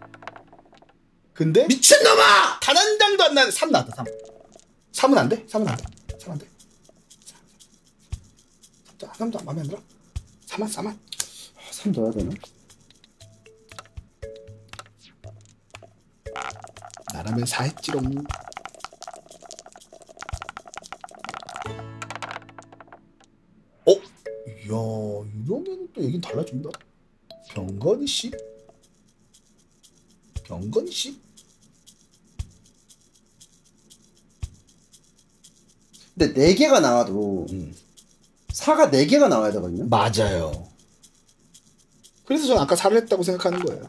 근데 미친놈아! 단 한 장도 안 나는 3 나왔다. 3은 안 돼? 3은 안 돼? 3 안 돼? 3도 마음에 안 들어? 4만 3 넣어야 되나? 나라면 4 했지롱. 이야 이러면 또 얘긴 달라진다. 병건이 씨? 근데 4개가 나와도 4가 4개가 나와야 되거든요. 맞아요. 그래서 전 아까 4를 했다고 생각하는 거예요.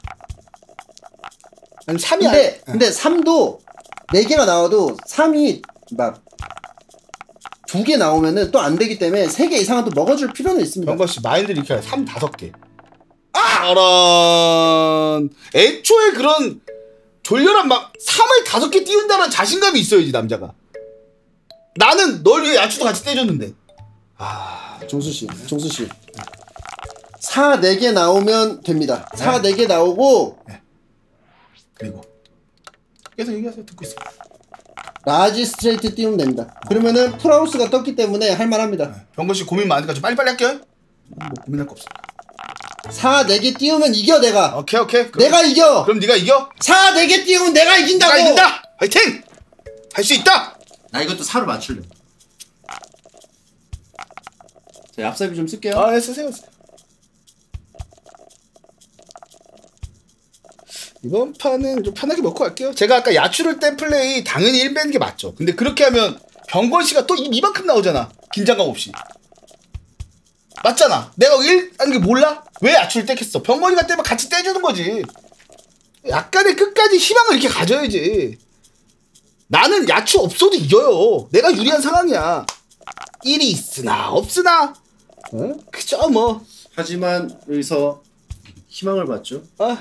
아니 3이 근데 3도 4개가 나와도 3이 막 2개 나오면은 또 안 되기 때문에 3개 이상은 또 먹어줄 필요는 있습니다. 병건씨 마인드 이렇게 해요. 3 5개. 저런 애초에 그런 졸렬한 막 3을 5개 띄운다는 자신감이 있어야지 남자가. 나는 널 위해 야추도 같이 떼줬는데. 종수씨 4 4개 나오면 됩니다. 4 4개 나오고 그리고 계속 얘기하세요. 듣고 있어. 라지 스트레이트 띄우면 됩니다. 그러면은 풀하우스가 떴기 때문에 할만합니다. 병건씨 고민 많으니까 좀 빨리빨리 할게요. 뭐 고민할 거 없어. 4 4개 띄우면 이겨 내가. 오케이 내가 이겨. 그럼 네가 이겨. 4 4개 띄우면 내가 이긴다고. 내가 이긴다. 화이팅. 할 수 있다. 나 이것도 4로 맞출래. 자 얍삽이 좀 쓸게요. 쓰세요. 이번 판은 좀 편하게 먹고 갈게요. 제가 아까 야추를 뗀 플레이 당연히 1 빼는 게 맞죠. 근데 그렇게 하면 병건씨가 또 이만큼 나오잖아. 긴장감 없이. 맞잖아. 내가 1 하는 게 몰라? 왜 야추를 떼겠어? 병건이가 떼면 같이 떼주는 거지. 약간의 끝까지 희망을 이렇게 가져야지. 나는 야추 없어도 이겨요. 내가 유리한 상황이야. 1이 있으나 없으나 그죠 뭐. 하지만 여기서 희망을 봤죠.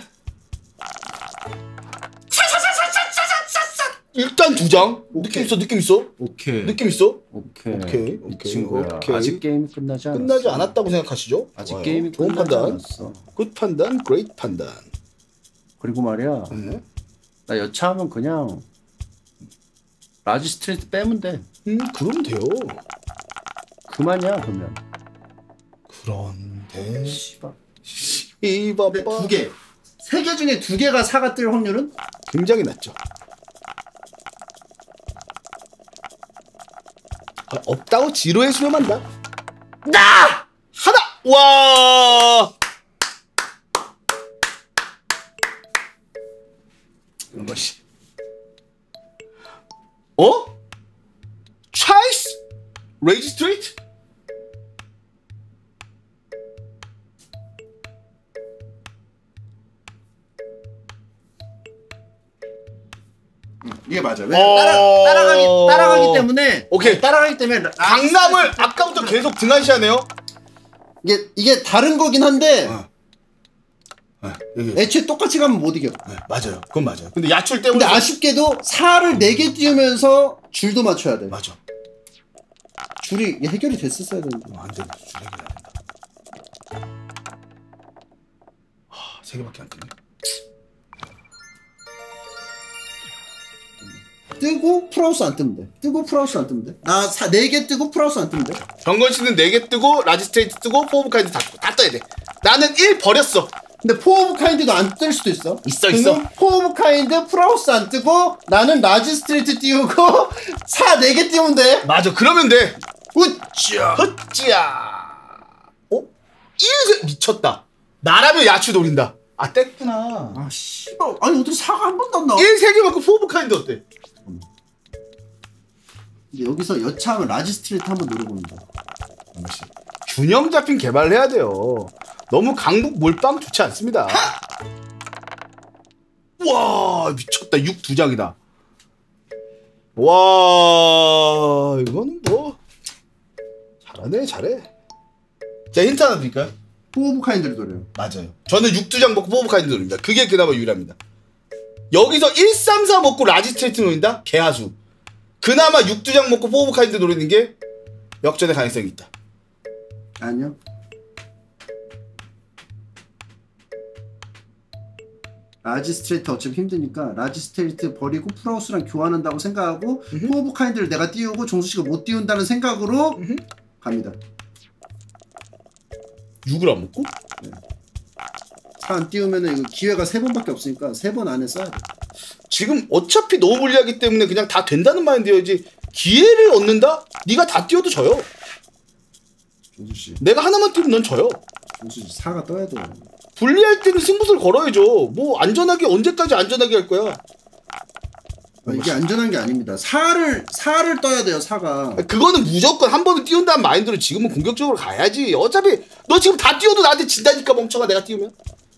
일단 2장. 느낌 있어, 느낌 있어. 오케이. 느낌 있어. 오케이. 이 친구야. 오케이. 아직 게임이 끝나지 않았어. 끝나지 않았다고 생각하시죠? 아직 좋아요. 게임이 좋은 끝나지 판단. 않았어. 굿 판단, 그레이트 판단. 그리고 말이야. 나 여차하면 그냥 라지 스트레이트 빼면 돼. 그러면 돼요. 그만이야 그러면. 그런데 씨발. 이봐봐. 근데 2개. 3개 중에 2개가 4가 뜰 확률은? 굉장히 낮죠. 없다고 지로에 수렴한다. 나! 하나! 와! 이런 것이. 차이스? 레이지 스트레이트? 이게 맞아. 왜 따라가기 때문에. 오케이. 따라가기 때문에 강남을 아까부터 계속 등한시하네요. 이게 다른 거긴 한데 여기. 애초에 똑같이 가면 못 이겨. 맞아요. 그건 맞아요. 근데 야출 때문에. 근데 아쉽게도 4를 4개 띄우면서 줄도 맞춰야 돼. 맞아. 줄이 해결이 됐었어야 되는데. 안 돼. 줄 해결이 안 된다. 3개밖에 안 끄네. 뜨고 풀하우스 안 뜨면 돼. 뜨고 풀하우스 안 뜨면 돼. 나 4개 뜨고 풀하우스 안 뜨면 돼. 병건 씨는 4개 뜨고 라지 스트레이트 뜨고 포 오브 카인드 다 떠야 돼. 나는 1 버렸어. 근데 포 오브 카인드도 안 뜰 수도 있어. 있어. 포 오브 카인드 풀하우스 안 뜨고 나는 라지 스트레이트 띄우고 4 4개 띄우면 돼. 맞아. 그러면 돼. 으쌰. 헛찌야. 1세 미쳤다. 나라면 야추 노린다. 뗐구나. 아 씨발. 아니 어떻게 4가 한 번도 안 나와? 1 3개 맞고 포 오브 카인드 어때? 근데 여기서 여차하면 라지 스트레이트 한번 노려보는 거야. 균형 잡힌 개발을 해야 돼요. 너무 강북 몰빵 좋지 않습니다. 와 미쳤다. 6 2장이다. 와 이거는 뭐 잘해. 자 힌트 하나 드릴까요? 포 오브 카인드를 노려요. 맞아요. 저는 6 2장 먹고 포 오브 카인드 노립니다. 그게 그나마 유일합니다. 여기서 1 3 4 먹고 라지 스트레이트 노린다? 개하수. 그나마 6 2장 먹고 포 오브 카인드 노리는 게 역전의 가능성이 있다. 아니요. 라지 스트레이트 어차피 힘드니까 라지 스트레이트 버리고 풀하우스랑 교환한다고 생각하고 포 오브 카인드를 내가 띄우고 정수씨가 못 띄운다는 생각으로 갑니다. 6을 안 먹고? 4 안 띄우면은 이거 기회가 3번밖에 없으니까 3번 안에 써야 돼. 지금 어차피 너무 불리하기 때문에 그냥 다 된다는 마인드여야지. 기회를 얻는다? 네가 다 띄워도 져요. 정수씨. 내가 하나만 띄우면 넌 져요. 정수씨 4가 떠야 돼. 불리할 때는 승부수를 걸어야죠. 뭐 안전하게 언제까지 안전하게 할 거야. 이게 안전한 게 아닙니다. 4를 떠야 돼요. 4가. 그거는 무조건 한 번은 띄운다는 마인드로 지금은 공격적으로 가야지. 어차피 너 지금 다 띄워도 나한테 진다니까 멍청아. 내가 띄우면.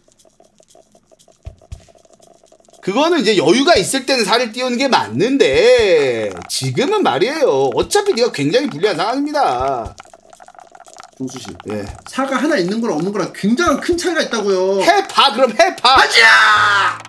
그거는 이제 여유가 있을 때는 4를 띄우는 게 맞는데 지금은 말이에요. 어차피 네가 굉장히 불리한 상황입니다. 정수씨. 예. 4가 하나 있는 거랑 없는 거랑 굉장히 큰 차이가 있다고요. 해봐. 그럼 해봐. 하자.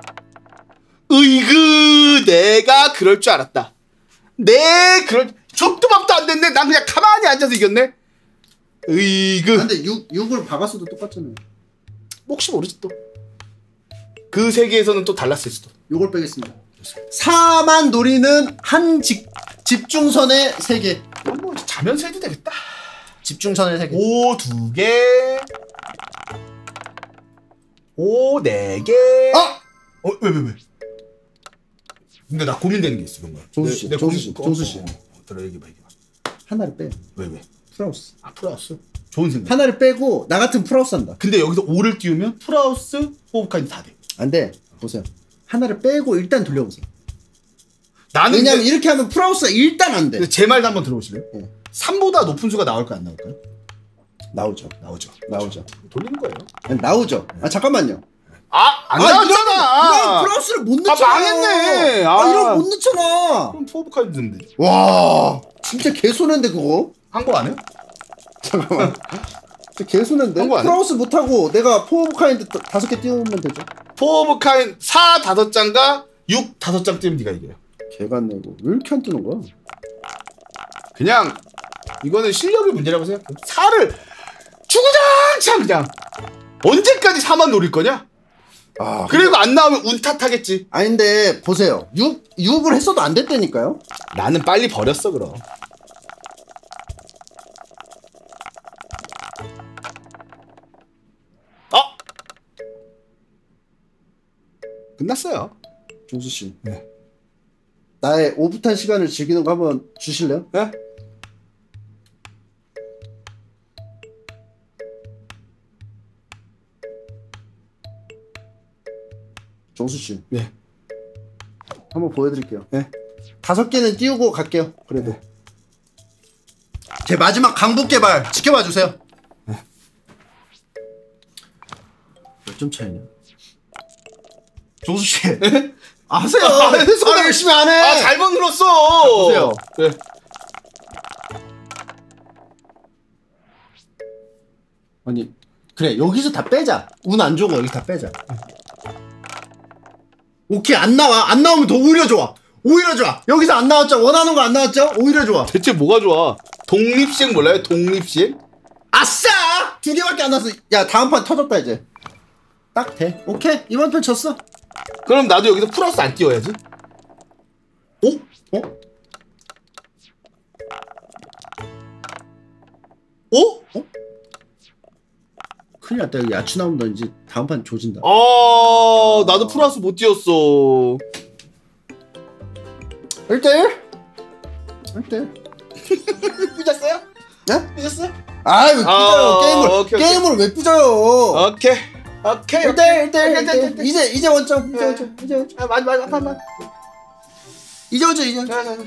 으이그 내가 그럴 줄 알았다. 그럴 족도 밥도 안 됐네. 난 그냥 가만히 앉아서 이겼네. 으이그. 근데 6을 박았어도 똑같잖아요. 혹시 모르지 또. 그 세계에서는 또 달랐을 수도. 요걸 빼겠습니다. 4만 노리는 한 집중선의 3개. 뭐 자면서 해도 되겠다. 집중선의 3개. 5 2개. 5 4개. 왜? 근데 나 고민되는 게 있어, 뭔가. 정수씨. 들어 얘기해봐. 하나를 빼. 왜? 풀하우스. 풀하우스. 좋은 생각. 하나를 빼고 나 같은 풀하우스 한다. 근데 여기서 5를 띄우면 풀하우스, 포브카인드 다 돼. 안 돼. 보세요. 하나를 빼고 일단 돌려보세요. 나는 왜냐면 이렇게 하면 풀하우스가 일단 안 돼. 제 말도 한번 들어보실래요? 네. 3보다 높은 수가 나올까요, 안 나올까요? 나오죠. 나오죠. 돌리는 거예요. 아니, 나오죠. 아 잠깐만요. 안 나왔잖아. 이런 플러스를 못 넣잖아. 망했네. 이런 못 넣잖아. 그럼 포브 카드 넣는데. 와, 진짜 개손해인데 그거. 한거 안 해요? 잠깐만. 진짜 개손해인데. 한거 안 해? 플러스 못 하고 내가 포브 카인드 5개 띄우면 되죠. 포브 카인 4 5장과 6 5장 띄면 네가 이겨요. 개같네 이거. 왜 이렇게 안 뜨는 거야? 그냥 이거는 실력의 문제라고 생각해. 4를 주구장창 그냥 언제까지 4만 노릴 거냐? 그리고 안 나오면 운 탓하겠지. 아니 근데 보세요. 6을 했어도 안 됐다니까요. 나는 빨리 버렸어 그럼. 끝났어요. 종수 씨. 네. 나의 오붓한 시간을 즐기는 거 한번 주실래요? 네? 종수 씨. 네. 한번 보여드릴게요. 네. 5개는 띄우고 갈게요. 그래도. 제 마지막 강북 개발 지켜봐 주세요. 몇 점 차이냐? 종수 씨. 하세요. 열심히 안 해. 잘못 눌렀어. 보세요. 네. 아니 그래 여기서 다 빼자. 운 안 좋은 거 여기 다 빼자. 오케이 안 나오면 더 오히려 좋아. 여기서 안 나왔죠? 원하는 거 안 나왔죠? 오히려 좋아. 대체 뭐가 좋아? 독립시행 몰라요? 독립시행? 아싸! 2개밖에 안 나왔어. 야 다음 판 터졌다 이제. 딱 돼. 오케이 이번 판 졌어. 그럼 나도 여기서 플러스 안 띄워야지. 어? 큰일 났다. 여기 야추 나오면 너 이제 다음 판 조진다. 나도 플러스 못 띄웠어. 1대1? 1대1. 삐졌어요? 네? 삐졌어요? 아이 왜 삐져요. 오케이. 게임을 왜 삐져요. 오케이. 1대1. 이제 원점. 이제 원점. 맞. 이제 원점.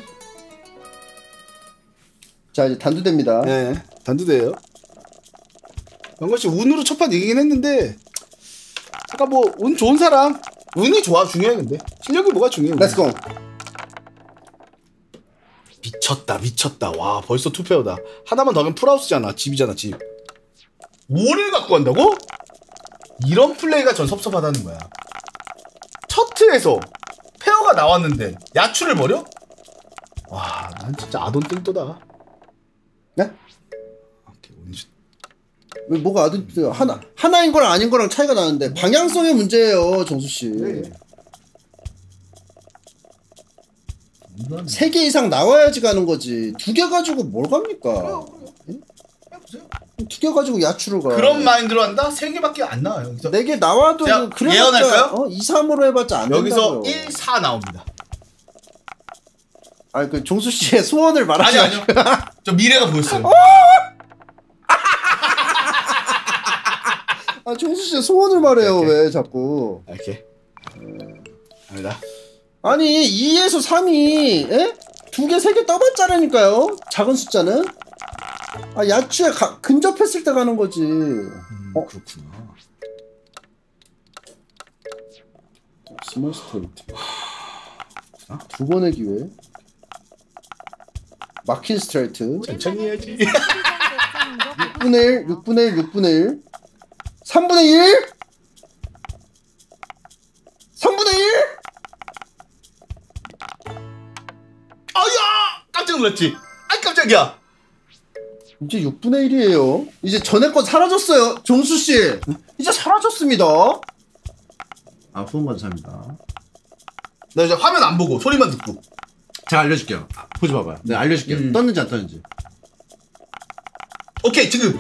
자 이제 단두대입니다. 네, 단두대예요. 영건씨 운으로 첫판 이기긴 했는데 잠깐 뭐 운 좋은 사람 운이 좋아 중요해. 근데 실력이 뭐가 중요해. 렛츠고. 미쳤다. 와 벌써 투페어다. 하나만 더 하면 풀하우스잖아. 집이잖아 집. 5를 갖고 간다고? 이런 플레이가 전 섭섭하다는 거야. 첫 트에서 페어가 나왔는데 야추를 버려? 와 난 진짜 아돈 띵또다. 네? 오케이, 운이 왜 뭐가 하나인 거랑 아닌 거랑 차이가 나는데 방향성의 문제예요, 정수 씨. 네. 3개 이상 나와야지 가는 거지. 2개 가지고 뭘 갑니까? 해보세요. 2개 가지고 야추를 가. 그런 마인드로 한다? 3개밖에 안 나와요. 4개 나와도 제가 그래봤자 예언할까요? 2, 3으로 해봤자 안 여기서 된다고요. 1, 4 나옵니다. 아니 그 종수 씨의 소원을 말하지 아니요. 저 미래가 보였어요. 아 종수 씨의 소원을 말해요. 오케이. 왜 자꾸. 이렇게. 갑니다. 아니 2에서 3이 에? 2개 3개 떠봤자라니까요. 작은 숫자는. 아 야추에 근접했을 때 가는 거지. 그렇구나. 스몰 스테이트. 2번의 기회. 마킨 스트레이트. 천천히 해야지. 6분의 1, 6분의 1. 3분의 1? 3분의 1? 아야! 깜짝 놀랐지? 아이 깜짝이야. 이제 6분의 1이에요. 이제 전에 건 사라졌어요. 종수씨. 이제 사라졌습니다. 아, 후원 감사합니다. 나 이제 화면 안 보고 소리만 듣고. 제가 알려줄게요. 보지 봐봐요. 네, 알려줄게요. 떴는지 안 떴는지. 오케이 지금.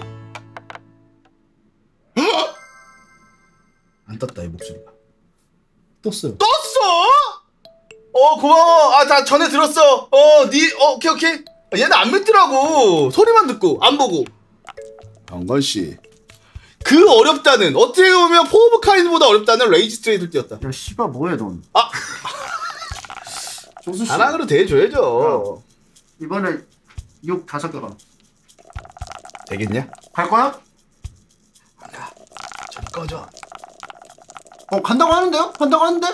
안 떴다 이 목소리가. 떴어요. 떴어? 고마워. 나 전에 들었어. 오케이. 얘는 안 믿더라고. 소리만 듣고 안 보고. 영건씨 그 어렵다는 어떻게 보면 포브 카인보다 어렵다는 레이지 스트레이트를 띄웠다. 야 씨발 뭐해 넌. 종수씨. 자랑으로 대해줘야죠. 이번에 6 5개가. 되겠냐? 갈 거야? 안가. 저리 꺼져. 간다고 하는데요? 간다고 하는데?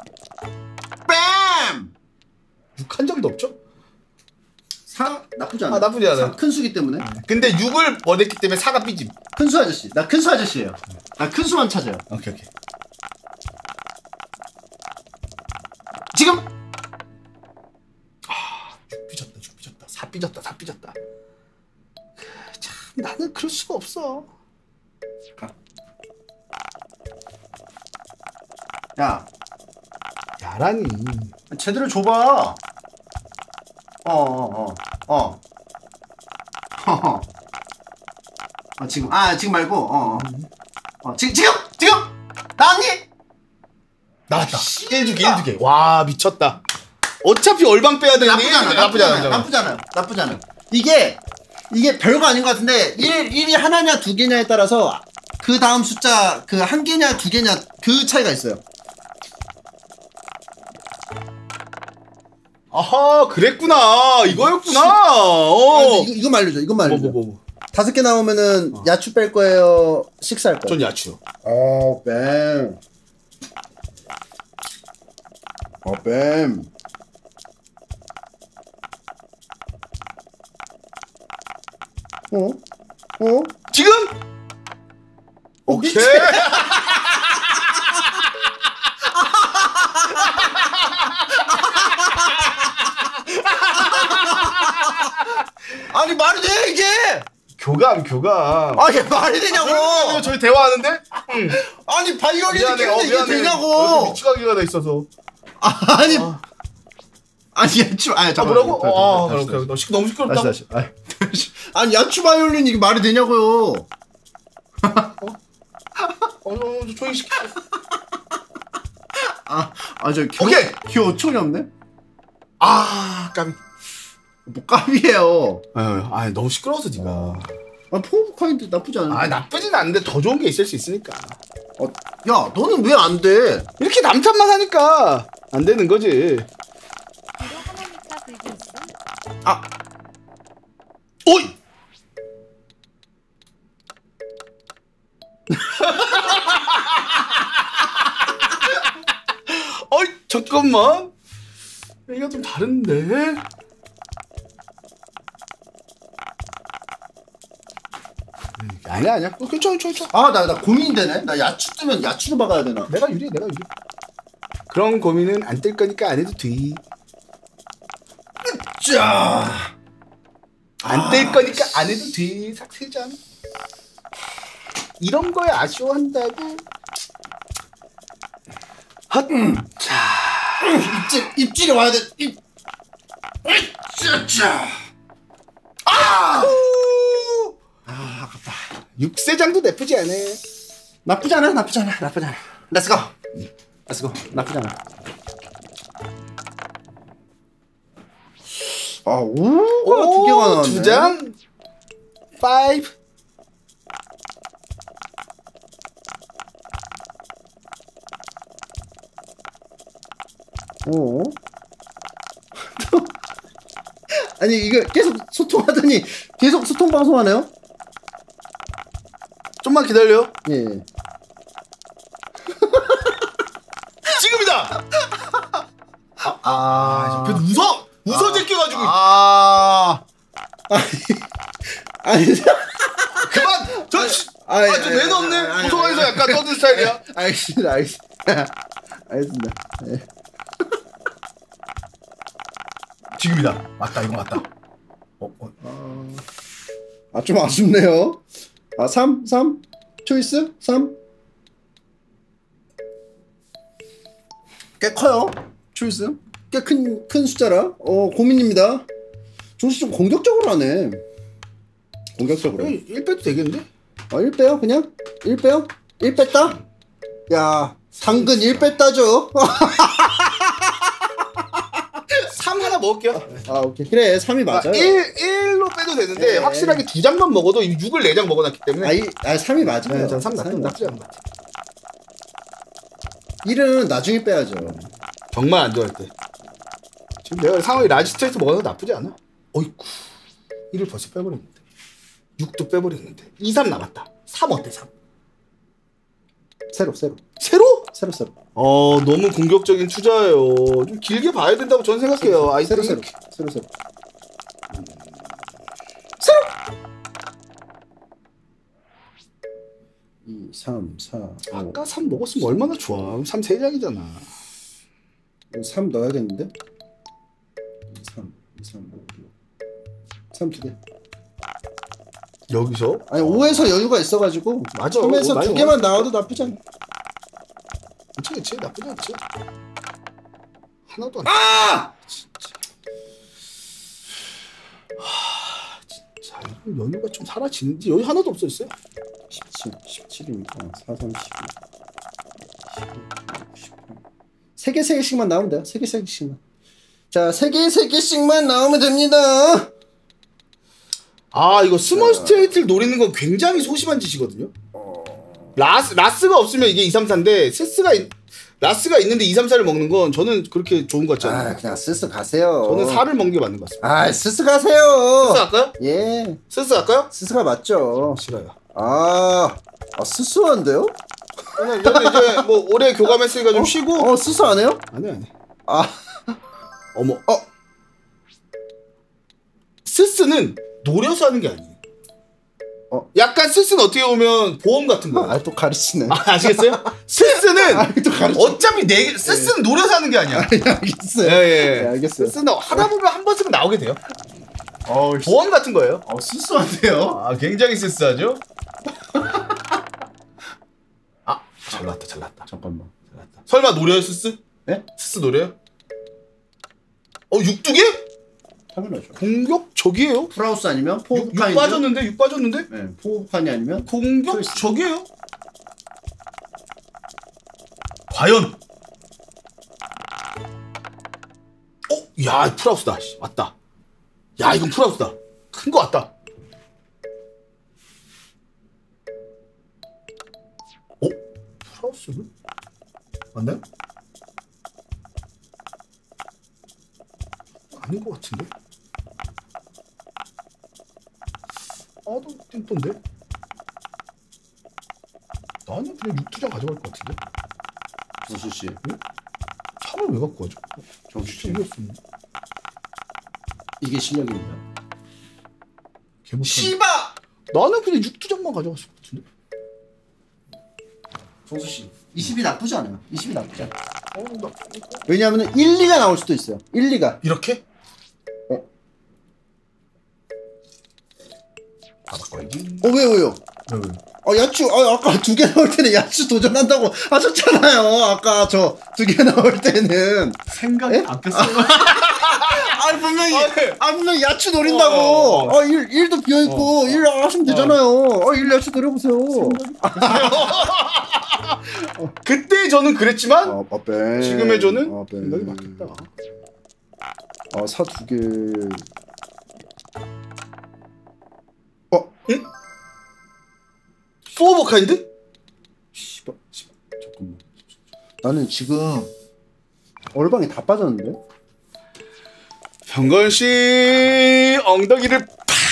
뺨! 6한 점도 없죠? 4 나쁘지 않아. 나쁘지 않아요. 큰 수기 때문에. 근데 6을 원했기 때문에 4가 삐짐. 큰수 아저씨. 나 큰수 아저씨예요. 나 큰수만 찾아요. 오케이. 지금 6 삐졌다. 4 삐졌다. 참 나는 그럴 수가 없어. 야, 야라니. 제대로 줘봐. 지금 지금 말고 지금 나왔니? 나왔다. 1두개. 와 미쳤다. 어차피 얼방 빼야 되는데 나쁘지 않아요. 이게 별거 아닌 것 같은데 1이 하나냐 두 개냐에 따라서 그 다음 숫자 그 한 개냐 두 개냐 그 차이가 있어요. 아하 그랬구나. 이거였구나. 이거 말려줘. 뭐. 5개 나오면은 야추 뺄 거예요? 식사할 거예요? 전 야추요. 뱀. 뱀. 지금? 오케이. 아니 말이 돼 이게? 교감. 이게 말이 되냐고? 저희 대화하는데? 응. 아니 바이올린이 미안해. 키는데 이게 되냐고? 미치가기가 돼 있어서. 아니 야추 뭐라고? 다시. 너 너무 시끄럽다. 다시. 아니 야추 바이올린 이게 말이 되냐고요? 조용히 시켜. 저 오케이. 기호 5천이 없네? 까비. 뭐 까비예요. 너무 시끄러워서 니가. 포브카인드 나쁘지 않은데. 나쁘진 않은데 더 좋은 게 있을 수 있으니까. 야 너는 왜 안 돼? 이렇게 남탓만 하니까 안 되는 거지. 뒤로 하나니까 들고 있음. 오이. 어이 잠깐만. 이거 좀 다른데. 아니야. 괜찮아. 나 고민되네. 나 야추 뜨면 야추로 박아야 되나? 내가 유리해. 그런 고민은 안 뜰 거니까 안 해도 돼. 자. 안 뜰 거니까 안 해도 돼. 삭세장. 이런 거에 아쉬워한다고. 자. 입질이 와야 돼. 아깝다. 육세장도 나쁘지 않아. 나쁘지 않아. 렛츠고. 나쁘지 않아. 5가 두 개가 나왔네. 2장. 5. 아니 이거 계속 소통하더니 계속 소통 방송하네요? 좀만 기다려. 예. 지금이다. 옆에 웃어 제껴가지고. 아니 그만. 좀 매너 없네. 구성에서 약간 떠든 스타일이야. 알겠습니다. 예. 지금이다. 맞다. 이거 맞다. 좀 아쉽네요. 3 초이스 3. 꽤 커요. 초이스. 꽤 큰 숫자라. 고민입니다. 조시 좀 공격적으로 하네. 공격적으로. 1 빼도 되겠는데? 1 빼요 그냥? 1 빼요? 1 뺐다? 야 상근 1 뺐다죠. 3 하나 먹을게요. 오케이. 그래 3이 맞아요. 1로 빼도 되는데 확실하게 2장만 먹어도 6을 4장 먹어놨기 때문에 3이 맞아요. 전 3 나쁘지 않은 것 같아. 1은 나중에 빼야죠. 정말 안 좋아할 때. 지금 내가 상황이 라지 스트레이트 먹어서 나쁘지 않아. 어이쿠 1을 벌써 빼버렸는데. 6도 빼버렸는데 2, 3 남았다. 3 어때 3? 새로. 새로? 새로. 너무 공격적인 투자예요. 좀 길게 봐야 된다고 저는 생각해요. 새로. 2, 3, 4, 5. 아까 3 먹었으면 얼마나 좋아. 3 3장이잖아. 3 넣어야겠는데? 2, 3, 5, 6. 3 2개. 여기서? 아니 5에서 여유가 있어가지고 맞아. 3에서 많이 2개만 나와도 나쁘지 않아. 그치 나쁘지 않지. 하나도 안. 진짜 여유가 좀 사라지는지 여유 하나도 없어졌어요. 17이니까 4, 3, 12, 15, 18. 3개씩만 나오면 돼요. 3개씩만. 자, 3개씩만 나오면 됩니다. 이거 스몰 스트레이트를 노리는 건 굉장히 소심한 짓이거든요. 라스가 없으면 이게 2, 3, 4인데 라스가 있는데 2, 3, 4를 먹는 건 저는 그렇게 좋은 것 같지 않아요. 그냥 스스 가세요. 저는 4를 먹는 게 맞는 것 같습니다. 스스 가세요. 스스 할까요? 예. 스스 할까요? 스스가 맞죠. 싫어요. 스스한데요? 저는 이제 뭐 올해 교감했으니까 좀 쉬고. 스스 안 해요? 안 해. 어머. 스스는 노려서 하는 게 아니에요. 약간 스스는 어떻게 보면 보험 같은 거야. 또 가르치네. 아시겠어요? 스스는 또 가르쳐. 어차피 스스는 노려서 하는 게 아니야. 알겠어요. 예. 네, 알겠어요. 스스는 하다 보면 한 번씩은 나오게 돼요. 보험 같은 거예요. 수수한데요? 굉장히 스스하죠? 잘 났다. 잠깐만. 설마 노려요, 스스? 네? 스스 노려요? 6두개? 당연하죠. 공격적이에요. 프라우스 아니면 6 포브칸이 빠졌는데? 6 빠졌는데? 네, 포브칸이 아니면 공격적이에요. 과연? 야, 프라우스다. 왔다. 야, 이건 프라우스다. 큰 거 왔다. 프라우스는? 맞나요? 아닌 것 같은데? 또 띵돈데? 나는 그냥 6투장 가져갈 것 같은데? 정수씨 3을 왜 갖고 가죠? 정수씨 이겼습니다. 이게 실력입니다. 씨바! 나는 그냥 6투장만 가져갔을 것 같은데? 정수씨 20이 나쁘지 않아요. 20이 나쁘지 않아. 왜냐하면 1, 2가 나올 수도 있어요. 1, 2가. 이렇게? 다 바꿔야지. 왜요? 왜? 야추, 아까 2개 나올 때는 야추 도전한다고 하셨잖아요. 아까 저 2개 나올 때는. 생각이 바뀌었어요. 분명히 야추 노린다고. 1도 비어있고, 1 하시면 되잖아요. 1 야추 노려보세요. 그때 저는 그랬지만 지금의 저는 생각이 바뀌었다. 4 2개. 응? 포 오브 카인드? 씨발. 잠깐만. 나는 지금 얼방이 다 빠졌는데? 병건씨 엉덩이를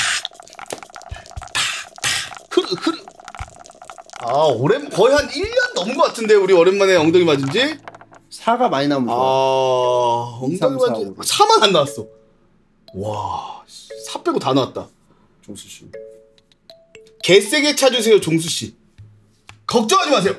흐르. 거의 한 1년 넘은 것 같은데 우리 오랜만에 엉덩이 맞은지? 4가 많이 나오면 좋아. 엉덩이 3, 4, 맞은 5. 4만 안 나왔어. 와, 4 빼고 다 나왔다. 종수씨. 개세게 차주세요, 종수씨. 걱정하지 마세요.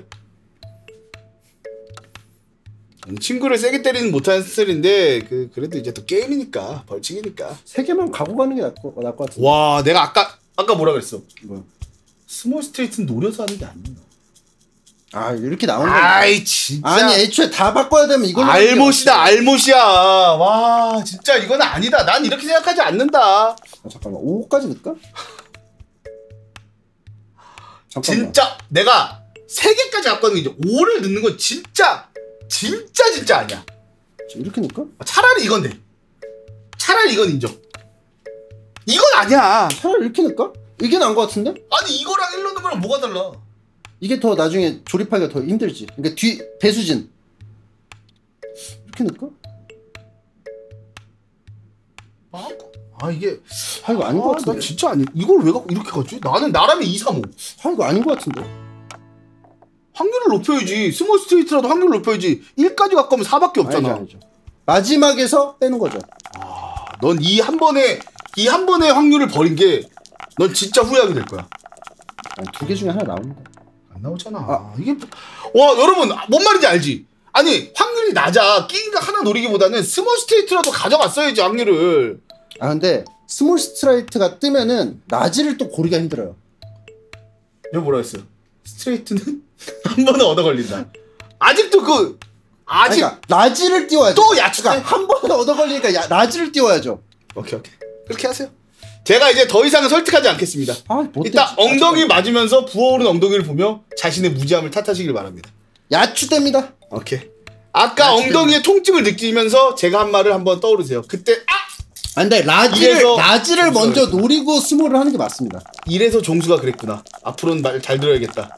친구를 세게 때리는 못하는 스타일인데 그래도 이제 또 게임이니까 벌칙이니까 3개만 가고 가는 게 나을 것 같은데. 와, 내가 아까 뭐라 그랬어? 뭐야? 스몰 스트레이트는 노려서 하는 게 아니에요. 이렇게 나오는 거. 아이 진짜. 아니 애초에 다 바꿔야 되면 이걸로 알못이야. 와, 진짜 이건 아니다. 난 이렇게 생각하지 않는다. 잠깐만 5까지 넣을까? 잠깐만. 진짜 내가 3개까지 갖고 가는 게 이제 5를 넣는 건 진짜 아니야. 이렇게 넣을까? 차라리 이건 돼. 차라리 이건 인정. 이건 아니야. 차라리 이렇게 넣을까? 이게 나은 것 같은데? 아니 이거랑 1 넣는 거랑 뭐가 달라? 이게 더 나중에 조립하기가 더 힘들지. 그러니까 배수진 이렇게 넣을까? 이게 이거 아닌 것 같은데. 나 진짜 아니. 이걸 왜 갖고 이렇게 갔지? 나는 나라면 2, 3, 5. 이거 아닌 것 같은데. 확률을 높여야지. 스몰 스트레이트라도 확률을 높여야지. 1까지 갖고 오면 4밖에 없잖아. 아니죠. 마지막에서 빼는 거죠. 넌 이 한 번에 확률을 버린 게 넌 진짜 후회하게 될 거야. 두 개 중에 하나 나옵니다. 안 나오잖아. 이게 와 여러분 뭔 말인지 알지? 아니 확률이 낮아. 게임가 하나 노리기보다는 스몰 스트레이트라도 가져갔어야지 확률을. 근데 스몰 스트레이트가 뜨면은 라지를 또 고르기가 힘들어요. 내가 뭐라 했어요? 스트레이트는 한 번에 얻어 걸린다. 아직도 그러니까 라지를 띄워야죠. 또 야추가 한 번에 얻어 걸리니까 라지를 띄워야죠. 오케이 그렇게 하세요. 제가 이제 더 이상은 설득하지 않겠습니다. 일단 엉덩이 맞으면서 부어오른 엉덩이를 보며 자신의 무지함을 탓하시길 바랍니다. 야추됩니다. 오케이. 아까 엉덩이의 통증을 느끼면서 제가 한 말을 한번 떠오르세요. 그때 근데 라지를 먼저 노리고 스몰을 하는 게 맞습니다. 이래서 종수가 그랬구나. 앞으로는 말 잘 들어야겠다.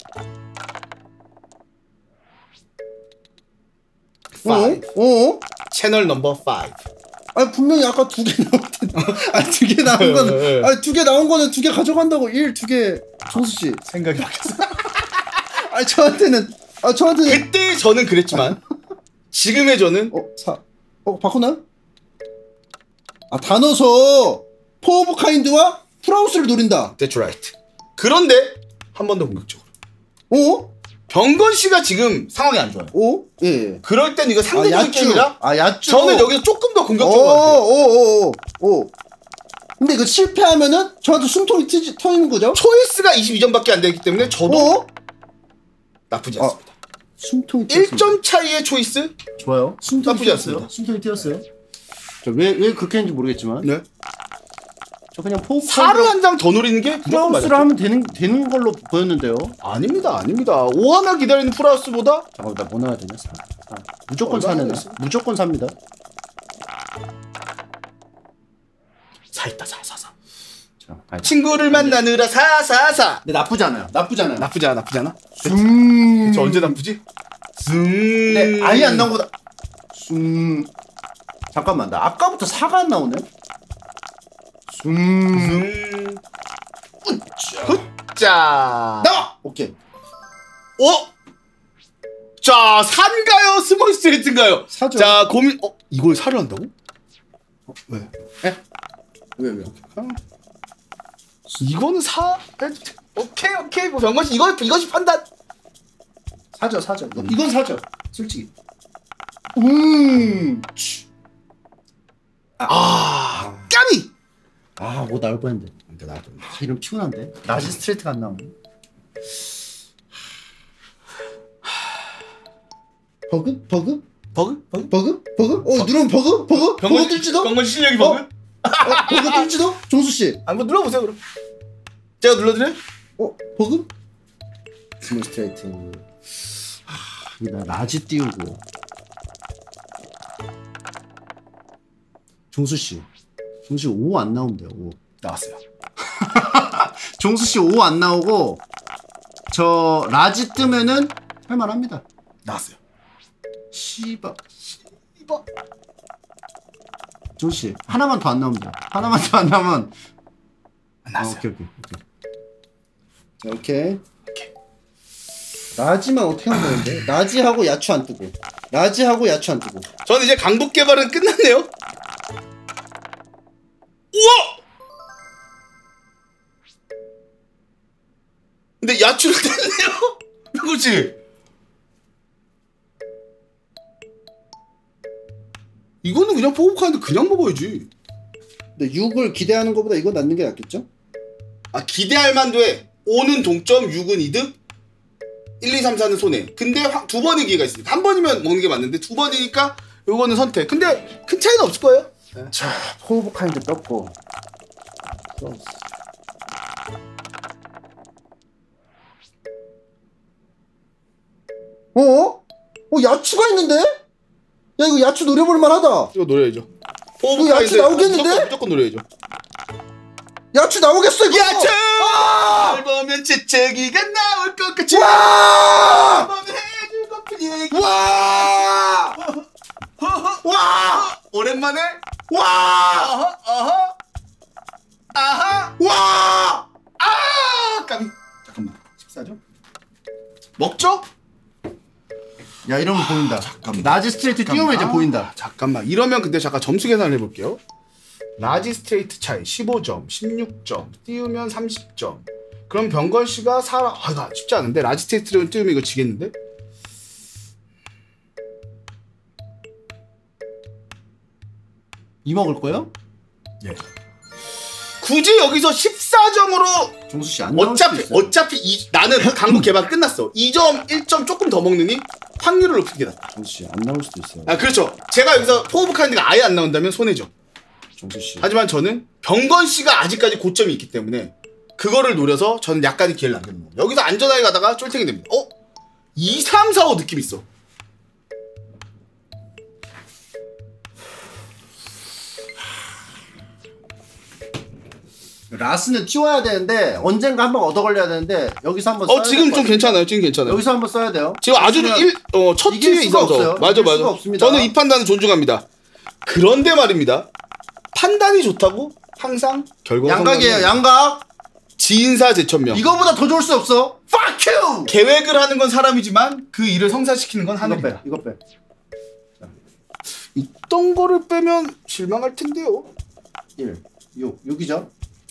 5. 채널 넘버 5. 분명히 아까 2개 나올 텐데. 2개 나온 거는 2개 나온 거는 2개 가져간다고 2개 종수 씨 생각이 바뀌었어. 저한테는 그때 저는 그랬지만 지금의 저는 바꾸나요? 다 넣어서 포 오브 카인드와 풀하우스를 노린다. That's right. 그런데 한 번 더 공격적으로. 병건 씨가 지금 상황이 안 좋아요. 예. 그럴 땐 이거 상대적인 게임이라. 야추. 저는 여기서 조금 더 공격적으로 할게요. 근데 이거 실패하면은 저한테 숨통이 터지는 거죠? 초이스가 22점밖에 안 되기 때문에 저도 나쁘지 않습니다. 숨통이 1점 차이의 초이스? 좋아요. 나쁘지 않습니다. 숨통이 튀었어요. 왜 그렇게 했는지 모르겠지만. 네. 저 그냥 포크 4를 한 장 더 노리는 게 프라우스를 하면 되는 걸로 보였는데요. 아닙니다. 5 하나 기다리는 프라우스보다 잠깐만 나 뭐 넣어야 되냐? 무조건 사는 무조건 삽니다. 4 있다. 4. 친구를 만나느라 4. 근데 나쁘지 않아요. 나쁘지 않아? 저 언제 나쁘지? 네, 아예 안 나온 거다. 잠깐만, 나 아까부터 4가 안 나오네. 자. 나와! 오케이. 자, 4인가요? 스몰 스트레이트인가요? 4죠. 자, 고민. 이걸 4를 한다고? 왜? 왜? 이거는 4? 오케이. 뭐 병건 씨 이것이 판단. 4죠. 이건 4죠. 솔직히. 까미. 뭐 나올 뻔했는데. 이름 피곤한데. 라지 스트레이트가 안 나오네. 버그? 누르면 버그? 버그 뜰지도? 병건 실력이 버그? 버그 뜰지도? 종수 씨. 한번 눌러보세요 그럼. 제가 눌러드려요? 버그? 스몰 스트레이트. 나 라지 띄우고. 종수 씨 5 안 나온대요. 5 나왔어요. 종수 씨 5 안 나오고 저 라지 뜨면은 할만합니다. 나왔어요. 씨바. 종수 씨 하나만 더 안 나오면 돼요. 하나만 더 안 나오면. 나왔어요. 오케이. 라지만 어떻게 하면 되는데? 라지하고 야추 안 뜨고. 저는 이제 강북 개발은 끝났네요. 우와! 근데 야추를 뗐네요. 그렇지? 이거는 그냥 포크카인드 그냥 먹어야지. 근데 6을 기대하는 것보다 이거 낳는 게 낫겠죠? 기대할 만도 해. 5는 동점, 6은 이득, 1, 2, 3, 4는 손해. 근데 두 번의 기회가 있습니다. 한 번이면 먹는 게 맞는데 두 번이니까 요거는 선택. 근데 큰 차이는 없을 거예요. 자, 포 오브 카인드 떴고. 야추가 있는데? 야, 이거 야추 노려볼 만하다. 이거 노려야죠. 이거 야추 나오겠는데? 무조건 노려야죠. 야추 나오겠어, 이거! 야추! 널 보면 재채기가 나올 것 같이. 와! 보면 해줄 것뿐 얘기. 와! 와! 오랜만에. 와! 어허. 아하. 와. 아 까비. 잠깐만. 14죠? 먹죠? 야 이러면 보인다. 잠깐만. 라지 스트레이트 띄우면 이제 보인다. 잠깐만. 이러면 근데 잠깐 점수 계산을 해볼게요. 라지 스트레이트 차이 15점, 16점, 띄우면 30점. 그럼 병건 씨가 이거 쉽지 않은데 라지 스트레이트를 띄우면 이거 지겠는데? 이 먹을 거요? 예. 굳이 여기서 14점으로 종수 씨 안 나올 수도 있어요. 어차피 나는 강북 개발 끝났어. 2점, 1점 조금 더 먹느니 확률을 높이는 게 낫다. 종수 씨 안 나올 수도 있어요. 아 그렇죠. 제가 여기서 포 오브 카인드가 아예 안 나온다면 손해죠. 종수 씨. 하지만 저는 병건 씨가 아직까지 고점이 있기 때문에 그거를 노려서 저는 약간의 기회를 남겨놓는 거예요. 여기서 안전하게 가다가 쫄탱이 됩니다. 2, 3, 4, 5 느낌 있어. 라스는 띄워야 되는데 언젠가 한번 얻어 걸려야 되는데 여기서 한번 써야 지금 될것 좀 같아요. 괜찮아요. 지금 괜찮아요. 여기서 한번 써야 돼요. 지금 아주 첫 이길 티에 수가 이상서. 없어요. 맞아 이길 맞아. 수가 없습니다. 저는 이 판단을 존중합니다. 그런데 말입니다. 판단이 좋다고 항상 결과가 양각이에요. 양각. 지인사 제천명. 이거보다 더 좋을 수 없어. Fuck you. 계획을 하는 건 사람이지만 그 일을 성사시키는 건 하늘이다. 이거 빼. 있던 거를 빼면 실망할 텐데요. 1, 6, 6이죠.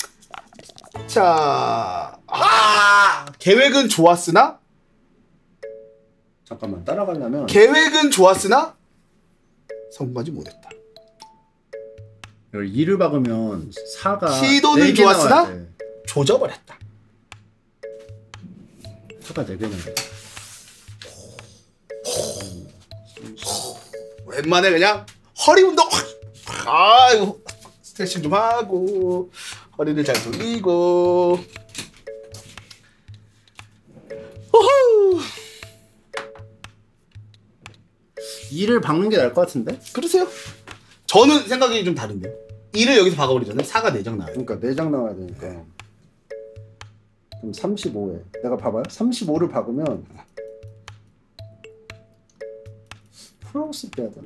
자, 계획은 좋았으나 잠깐만 따라가려면 계획은 좋았으나 성공하지 못했다. 이걸 2를 박으면 4가 시도는 4개 좋았으나 나와야 돼. 조져버렸다. 4가 4개 나와야 돼. 웬만해 그냥 허리 운동 아이고 스트레칭 좀 하고 허리를 잘 돌리고 호호 2를 박는 게 나을 것 같은데? 그러세요? 저는 생각이 좀 다른데요. 2를 여기서 박아버리잖아요. 4가 4장 나와요. 그러니까 4장 나와야 되니까. 그럼 35에 내가 봐봐요. 35를 박으면 플러스 빼야 되나?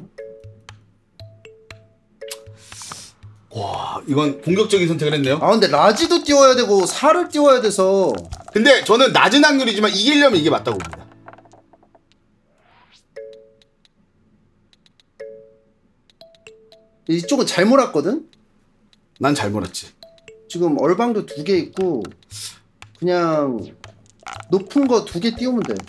와 이건 공격적인 선택을 했네요. 아 근데 라지도 띄워야 되고 4를 띄워야 돼서 근데 저는 낮은 확률이지만 이기려면 이게 맞다고 봅니다. 이쪽은 잘 몰았거든? 난 잘 몰았지. 지금 얼방도 2개 있고 그냥 높은 거 2개 띄우면 돼.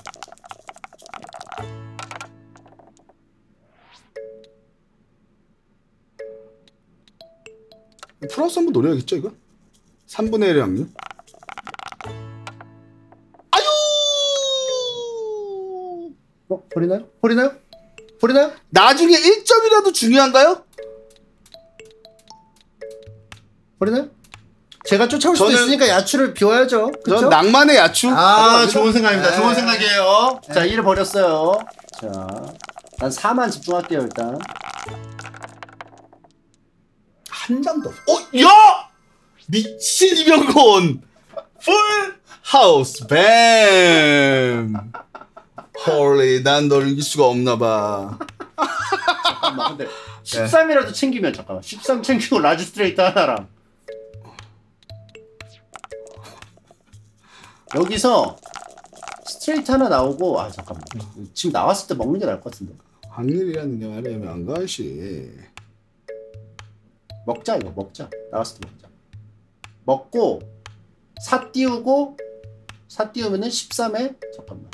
플러스 한번 노려야겠죠 이거? 3분의 1의 확률. 아유 버리나요? 버리나요? 버리나요? 나중에 1점이라도 중요한가요? 버리나요? 제가 쫓아올 수도 있으니까 야추를 비워야죠. 전 그쵸? 낭만의 야추. 좋은 생각입니다. 좋은 생각이에요. 자 1을 버렸어요. 자, 난 4만 집중할게요 일단. 한 장도 없어. 야! 미친 이병건. 풀 하우스 뱀. 홀리 난 널 이길 수가 없나봐. 잠깐만 근데 13이라도 챙기면 잠깐만 13 챙기고 라지 스트레이트 하나랑 여기서 스트레이트 하나 나오고 잠깐만 지금 나왔을 때 먹는 게 나을 것 같은데. 확률이라는 말이면 안가시. 먹자 이거 먹자. 나왔을 때 먹자. 먹고 4 띄우고 4 띄우면은 13에 잠깐만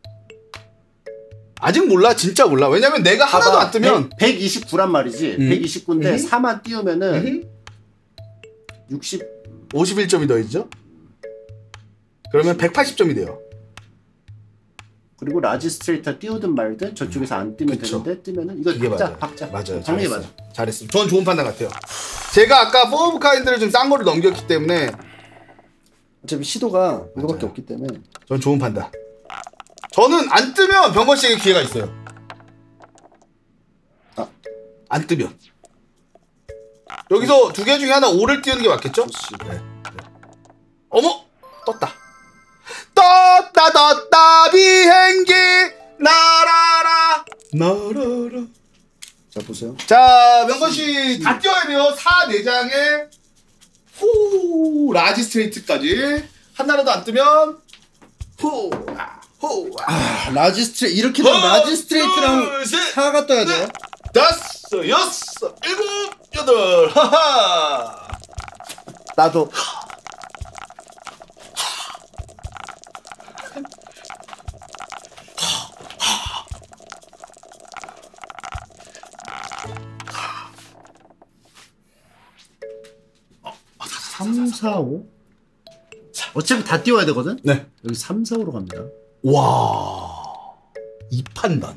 아직 몰라 진짜 몰라. 왜냐면 내가 하나도 안 뜨면 129란 말이지. 129인데 4만 띄우면은 51점이 더해지죠? 그러면 180점이 돼요. 그리고 라지 스트레이터 띄우든 말든 저쪽에서 안 뜨면 그쵸. 되는데 뜨면은 이거 이게 박자 박자. 맞아요. 장르이 잘했어요. 맞아. 잘했어요. 전 좋은 판단 같아요. 제가 아까 포 오브 카인드를 좀 싼 거를 넘겼기 때문에 어차피 시도가 이거밖에 없기 때문에 전 좋은 판단. 저는 안 뜨면 병건 씨에게 기회가 있어요. 안 뜨면 여기서 두 개 중에 하나 5를 띄우는 게 맞겠죠? 네. 어머 떴다. 떴다 비행기 날아라 날아라. 자 보세요. 자 명건 씨 다 띄워야 돼요. 4, 4장에 후 라지 스트레이트까지 하나라도 안 뜨면 후 라지 스트레이트 이렇게 되면 라지 스트레이트랑 4가 떠야 돼요. 5, 6, 7, 8 하하. 나도. 삼, 사, 오. 어차피 다 띄워야 되거든? 네. 여기 3, 4, 5로 갑니다. 와, 이 판단.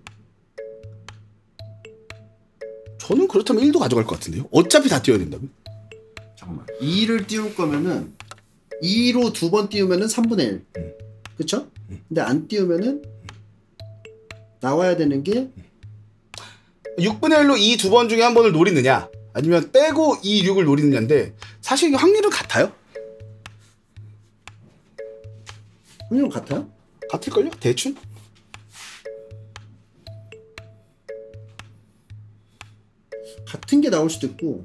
저는 그렇다면 1도 가져갈 것 같은데요. 어차피 다 띄워야 된다면. 잠깐만. 2를 띄울 거면은 2로 2번 띄우면은 3분의 1. 그쵸? 근데 안 띄우면은 나와야 되는 게 6분의 1로 이 두 번 중에 한 번을 노리느냐 아니면 빼고 이 6을 노리느냐인데 사실 확률은 같아요. 확률은 같아요? 같을걸요? 대충? 같은 게 나올 수도 있고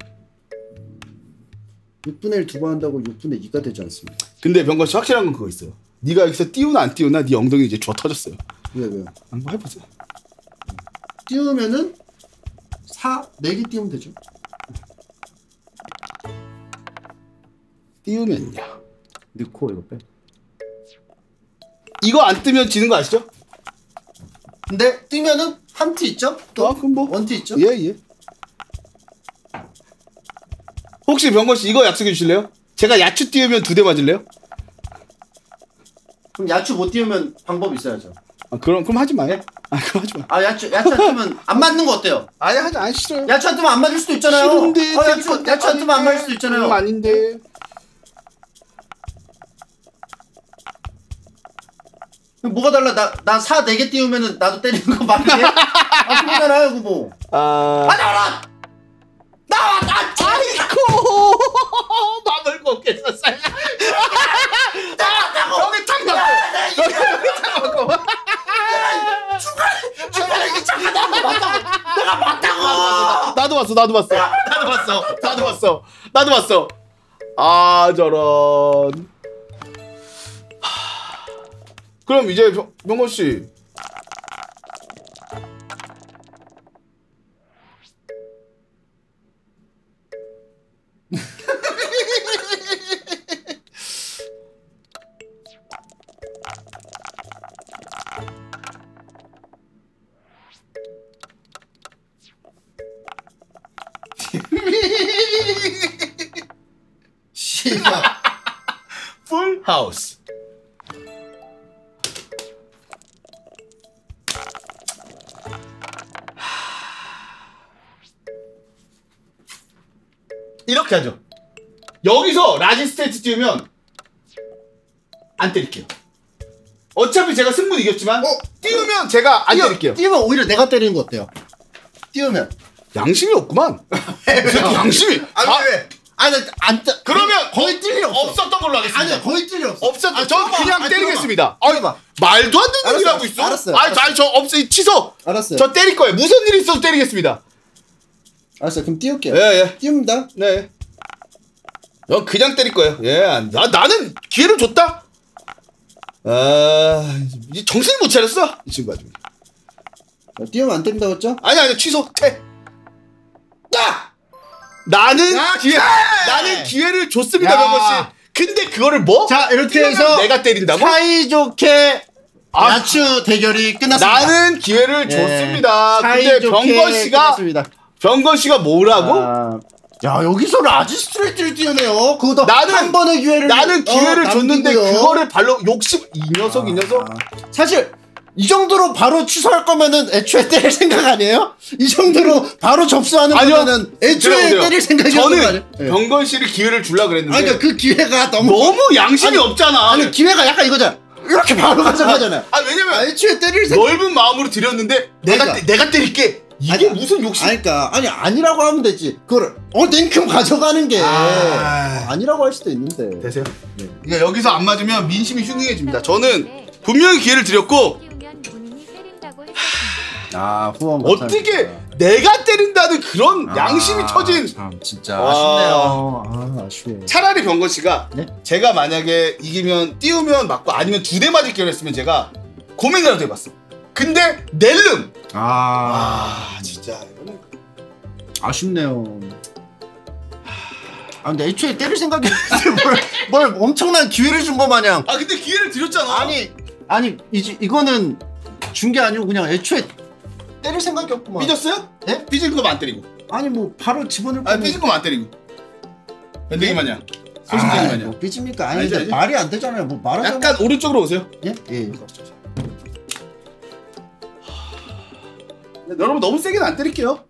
6분의 1 두 번 한다고 6분의 2가 되지 않습니다. 근데 병건씨 확실한 건 그거 있어요. 네가 여기서 띄우나 안 띄우나 네 엉덩이 이제 쥐어 터졌어요. 왜요? 한번 해보세요. 띄우면은 4, 4개 띄우면 되죠. 띄우면요. 넣고 이거 빼. 이거 안 뜨면 지는 거 아시죠? 근데 띄면은 한 티 있죠? 또 그럼 뭐 원티 있죠? 예. 혹시 병건씨 이거 약속해 주실래요? 제가 야추 띄우면 2대 맞을래요? 그럼 야추 못 띄우면 방법 있어야죠. 아, 그럼 하지 마요. 그럼 하지 마. 아 야추 안 뜨면 안 맞는 거 어때요? 아니 하지 안 싫어요. 야추 안 뜨면 안 맞을 수도 있잖아요. 싫은데 야추 안 뜨면 안 맞을 수도 있잖아요. 아닌데. 뭐가 달라? 나 4, 4개 띄우면은 나도 때리는 거 말이 돼? 아 그거잖아요 그거 뭐. 나와라! 아이고 마음을 먹겠었어요. 여기 탁 맞고 여기 탁 맞고 중간에 잠깐 내가 맞다고. 나도 봤어. 아 저런. 그럼 이제 병건 씨. 씨발. 풀 하우스. 이렇게 하죠. 여기서 라지 스테이트 띄우면 안 때릴게요. 어차피 제가 승부는 이겼지만 띄우면 제가 안 때릴게요. 띄우면 오히려 내가 때리는 거 어때요? 띄우면 양심이 없구만. 양심이. 왜? 아니 안 뜨. 그러면 거의 뜰 일 없어. 없었던 걸로 하겠습니다. 아니야 거의 뜰 일 없어. 없었던. 전 그냥 때리겠습니다. 들어봐. 말도 안 되는 얘기를 알았어요. 하고 있어. 알았어요. 아니 저 없어. 취소. 알았어요. 저 때릴 거예요. 무슨 일이 있어도 때리겠습니다. 알았어요. 그럼 띄울게요. 예. 띄웁니다. 네. 그냥 때릴 거예요. 예. 나는 기회를 줬다. 이제 정신을 못 차렸어. 이 친구 아주. 띄우면 안 때린다고 했죠? 아니 취소. 퇴. 나는 기회를 줬습니다, 병건 씨. 근데 그거를 뭐? 자 이렇게 해서 내가 때린다고? 사이좋게 야추 대결이 끝났습니다. 나는 기회를 줬습니다. 근데 병건 씨가 뭐라고? 야 여기서 라지 스트레이트를 띄우네요. 그것도 나는 한 번의 기회를 나는 기회를 줬는데 남기고요. 그거를 발로 이 녀석. 사실 이 정도로 바로 취소할 거면은 애초에 때릴 생각 아니에요? 이 정도로 바로 접수하는 거면은 애초에 들어보세요. 때릴 생각이었던 거 아니에요? 저는 병건 씨를 기회를 주려고 그랬는데 아니 그러니까 그 기회가 너무 양심이 없잖아. 아니 기회가 약간 이거잖아. 이렇게 바로 가져가잖아요. 왜냐면 애초에 때릴 생각. 넓은 마음으로 드렸는데 내가 때릴게. 이게 무슨 욕심? 아니라고 하면 되지. 그걸 냉큼 가져가는 게 아니라고 할 수도 있는데. 되세요? 네. 그러니까 여기서 안 맞으면 민심이 흉흉해집니다. 저는 분명히 기회를 드렸고 본인이 때린다고 후원 어떻게 내가 때린다는 그런 양심이 터진. 참 진짜 아쉽네요. 아쉬워. 차라리 병건 씨가 네? 제가 만약에 이기면 띄우면 맞고 아니면 2대 맞을 기회를 했으면 제가 고민이라도 해봤어. 근데 낼름. 진짜 이거는 아쉽네요. 근데 애초에 때릴 생각이 없는데 뭘 엄청난 기회를 준 거 마냥. 근데 기회를 드렸잖아. 아니 이거는 준 게 아니고 그냥 애초에 때릴 생각이 없구만. 삐졌어요? 네? 삐진 거만 안 때리고. 아니 뭐 바로 집어넣을 삐진 거만 안 때리고. 밴댕이 마냥. 소심쟁이 마냥. 뭐 삐집니까? 아니 알죠, 근데 말이 안 되잖아요. 뭐 말하자면. 약간 오른쪽으로 오세요. 예? 예. 여러분 너무 세게는 안 때릴게요.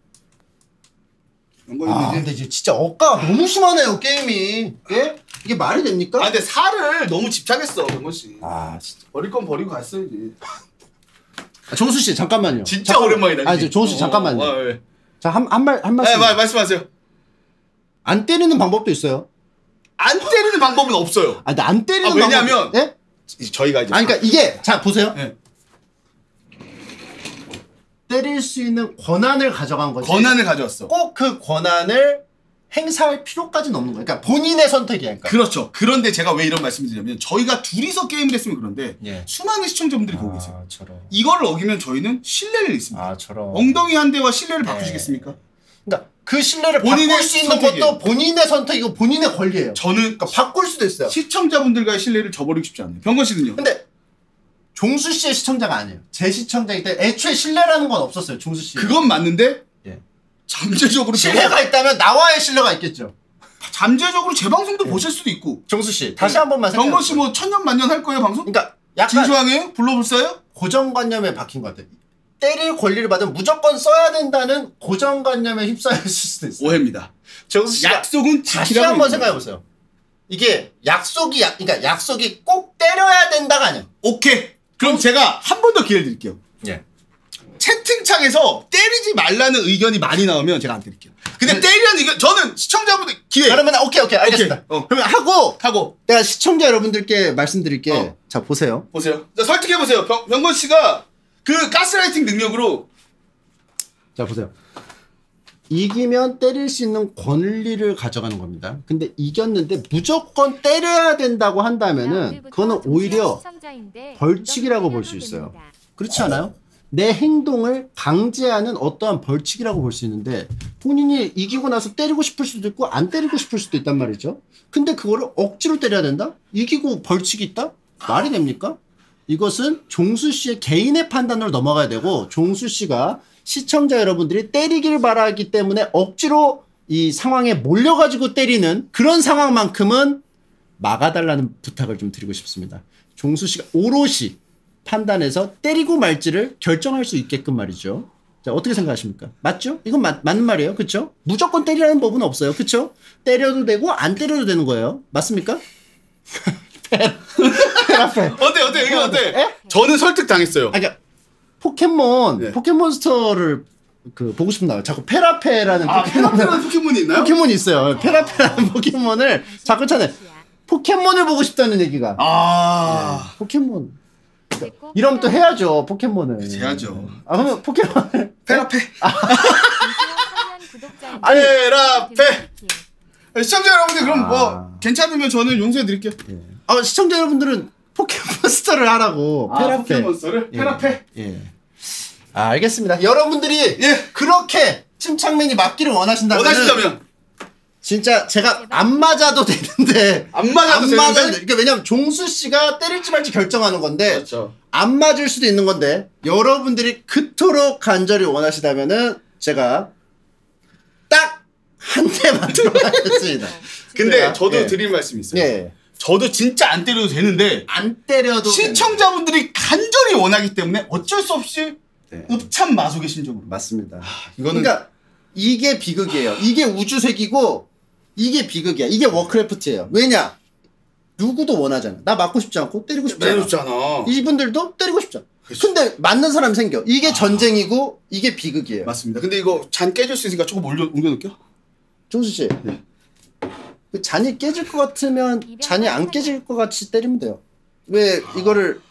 근데 이제 진짜 억가가 너무 심하네요 게임이. 예? 이게 말이 됩니까? 근데 살을 너무 집착했어 병건 씨. 진짜. 버릴 건 버리고 갔어야지. 종수 씨 잠깐만요. 진짜 오랜만이다. 아니 종수 씨 잠깐만요. 예. 자 한 말씀. 네, 말씀하세요. 안 때리는 방법도 있어요. 안 때리는 방법은 없어요. 근데 안 때리는 왜냐면 방법. 예? 저희가 이제 그러니까 이게 자 보세요. 네. 때릴 수 있는 권한을 가져간 거지. 권한을 가져왔어. 꼭 그 권한을 행사할 필요까지는 없는 거예요. 그러니까 본인의 선택이야. 그러니까. 그렇죠. 그런데 제가 왜 이런 말씀을 드리냐면 저희가 둘이서 게임을 했으면 그런데 예. 수많은 시청자분들이 보고 계세요. 저런. 이걸 어기면 저희는 신뢰를 잃습니다. 저런. 엉덩이 한 대와 신뢰를 바꾸시겠습니까? 그러니까 그 신뢰를 본인의 바꿀 수 있는 선택이에요. 것도 본인의 선택이고 본인의 권리예요. 저는 그러니까 바꿀 수도 있어요. 시청자분들과의 신뢰를 저버리고 싶지 않아요. 병건 씨는요? 근데 종수 씨의 시청자가 아니에요. 제 시청자이기 때문에 애초에 신뢰라는 건 없었어요. 종수 씨. 그건 맞는데 예. 잠재적으로 신뢰가 있다면 나와의 신뢰가 있겠죠. 잠재적으로 제 방송도 보실 수도 있고. 종수 씨 다시 한 번만 생각해. 병건 씨 뭐 천년 만년 할 거예요 방송? 그러니까 약간 진수왕이에요? 불러볼까요? 고정관념에 박힌 것 같아요. 때릴 권리를 받으면 무조건 써야 된다는 고정관념에 휩싸였을 수도 있어요. 오해입니다. 정수 씨가 약속은 다시 지키라고 한번 있어요. 생각해 보세요. 이게 그러니까 약속이 꼭 때려야 된다가 아니야. 오케이. 그럼 제가 한 번 더 기회를 드릴게요. 예. 채팅창에서 때리지 말라는 의견이 많이 나오면 제가 안 때릴게요. 근데 때리라는 의견 저는 시청자분들 기회. 그러면 오케이 알겠습니다. 오케이. 그러면 하고 내가 시청자 여러분들께 말씀드릴게. 자 보세요. 보세요. 자, 설득해 보세요. 병건 씨가 그 가스라이팅 능력으로 자 보세요. 이기면 때릴 수 있는 권리를 가져가는 겁니다. 근데 이겼는데 무조건 때려야 된다고 한다면은 그거는 오히려 벌칙이라고 볼 수 있어요. 그렇지 않아요? 내 행동을 강제하는 어떠한 벌칙이라고 볼 수 있는데 본인이 이기고 나서 때리고 싶을 수도 있고 안 때리고 싶을 수도 있단 말이죠. 근데 그거를 억지로 때려야 된다? 이기고 벌칙이 있다? 말이 됩니까? 이것은 종수 씨의 개인의 판단으로 넘어가야 되고 종수 씨가 시청자 여러분들이 때리길 바라기 때문에 억지로 이 상황에 몰려가지고 때리는 그런 상황만큼은 막아달라는 부탁을 좀 드리고 싶습니다. 종수 씨가 오롯이 판단해서 때리고 말지를 결정할 수 있게끔 말이죠. 자, 어떻게 생각하십니까? 맞죠? 이건 맞는 말이에요. 그쵸? 무조건 때리라는 법은 없어요. 그쵸? 때려도 되고 안 때려도 되는 거예요. 맞습니까? 어때? 이거 어때? 에? 저는 설득 당했어요. 그러니까 포켓몬 네. 포켓몬스터를 보고 싶나요? 자꾸 페라페라는 페라페라는 포켓몬이 있나요? 포켓몬이 있어요. 페라페라는 포켓몬을 자꾸 찾아. 포켓몬을 보고 싶다는 얘기가. 아 포켓몬. 이러면 또 해야죠. 포켓몬을. 해야죠. 그러면 포켓몬을 페라페. 아니, 페라페. 시청자 여러분들 그럼 뭐 괜찮으면 저는 용서해 드릴게요. 시청자 여러분들은 포켓몬스터를 하라고. 페라페. 포켓몬스터를 페라페. 예. 알겠습니다. 여러분들이 그렇게 침착맨이 맞기를 원하신다면 진짜 제가 안 맞아도 되는데 안 맞아도 되는데 그러니까 왜냐면 종수 씨가 때릴지 말지 결정하는 건데 그렇죠. 안 맞을 수도 있는 건데 여러분들이 그토록 간절히 원하시다면은 제가 딱 한 대만 들어가겠습니다. 근데 저도 드릴 말씀이 있어요. 예. 저도 진짜 안 때려도 되는데 안 때려도 시청자분들이 간절히 원하기 때문에 어쩔 수 없이 읍참 마속의 심정으로. 맞습니다. 이거는 그러니까 이게 비극이에요. 이게 우주색이고 이게 비극이야. 이게 워크래프트예요. 왜냐? 누구도 원하잖아. 나 맞고 싶지 않고 때리고 싶지 않아. 이분들도 때리고 싶지 않아. 그렇죠. 근데 맞는 사람이 생겨. 이게 전쟁이고 이게 비극이에요. 맞습니다. 근데 이거 잔 깨질 수 있으니까 조금 옮겨놓을게요. 종수 씨. 그 잔이 깨질 것 같으면 잔이 안 깨질 것 같이 때리면 돼요. 왜 이거를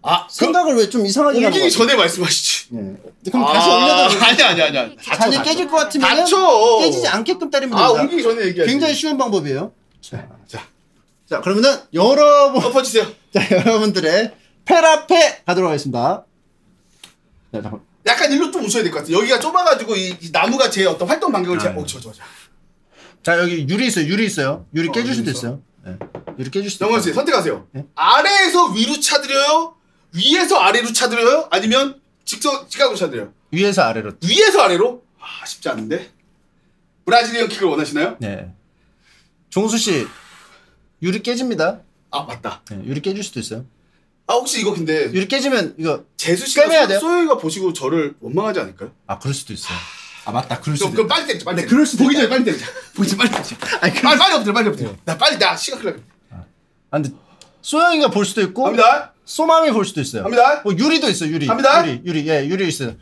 아 생각을 왜 좀 이상하게 하는 옮기기 거야? 전에 말씀하시지. 네. 그럼 다시 올려도 아니야. 잔이 깨질 것 같으면 다쳐. 깨지지 않게끔 때리면 아 됩니다. 옮기기 전에 얘기하지. 굉장히 쉬운 방법이에요. 자 그러면은 여러분 엎어주세요. 자, 여러분들의 페라페 가도록 하겠습니다. 자, 잠깐. 약간 일로 좀 오셔야 될 것 같아요. 여기가 좁아가지고 이 나무가 제 어떤 활동 반경을 좋아. 자, 여기 유리 있어요. 유리 깨질 수도 있어요. 네. 유리 깨질 수도 영원 씨 있어요. 선택하세요. 네? 아래에서 위로 차드려요? 위에서 아래로 차드려요? 아니면 직각으로 차드려요? 위에서 아래로. 위에서 아래로? 아 쉽지 않은데. 브라질리언 킥을 원하시나요? 네. 종수 씨 유리 깨집니다. 아 맞다. 네, 유리 깨질 수도 있어요. 아 혹시 이거 근데 유리 깨지면 이거 재수 빼내야 씨가 돼요? 소영이가 보시고 저를 원망하지 않을까요? 아 그럴 수도 있어요. 아 맞다. 그럴 수도 그럼 있다. 빨리 때리자. 빨리. 네, 그럴 수도 보기 있다. 전에 빨리 때리자. 보기 전에 빨리 때리자. 아니, 빨리 엎드려. 나 시간 흘러. 아 근데 소영이가 볼 수도 있고 갑니다. 소맘이 볼 수도 있어요. 갑니다. 유리도 있어. 유리. 갑니다. 유리 있어요.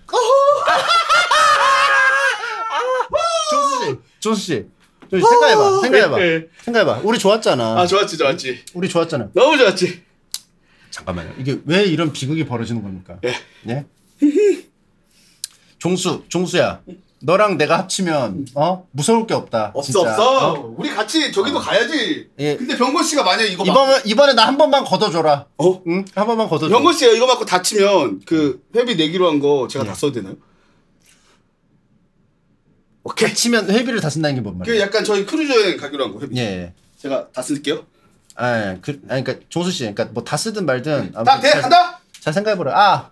종수 씨. 생각해봐. 네. 생각해봐. 우리 좋았잖아. 아 좋았지. 우리 좋았잖아. 너무 좋았지. 잠깐만요. 이게 왜 이런 비극이 벌어지는 겁니까? 예? 종수야. 너랑 내가 합치면 무서울 게 없다. 없어. 진짜. 우리 같이 저기도 가야지. 예. 근데 병건 씨가 만약 이거 이번에 나 한 번만 걷어줘라. 어? 응? 한 번만 걷어줘. 병건 씨가 이거 맞고 다치면 그 회비 내기로 한 거 제가 다 써도 되나요? 오케이. 다치면 회비를 다 쓴다는 게 뭔 말이야? 그 약간 저희 크루즈 여행 가기로 한 거 회비. 예. 제가 다 쓸게요. 그러니까 종수 씨, 그러니까 뭐 다 쓰든 말든. 딱 돼. 간다. 잘 생각해보라.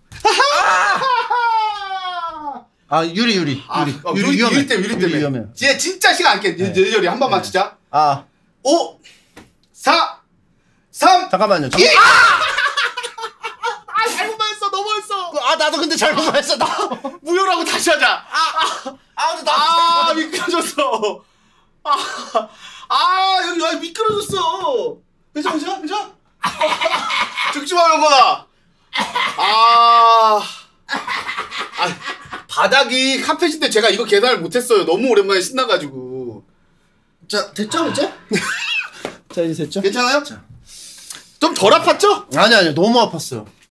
유리 위험해. 유리 때문에. 위험해. 얘 진짜 시간 안 깨. 열렬히 한 번 맞히자. 5 4 3 잠깐만요. 잘못만 했어. 너무했어. 나도 근데 잘못했어. 나. 무효라고 다시 하자. 미끄러졌어. 여기 미끄러졌어. 괜찮아. 죽지 마, 영건아. 바닥이 카펫인데 제가 이거 계산을 못했어요. 너무 오랜만에 신나가지고. 자, 됐죠, 이제? 자, 이제 됐죠? 괜찮아요? 좀 덜 아팠죠? 아니, 너무 아팠어요.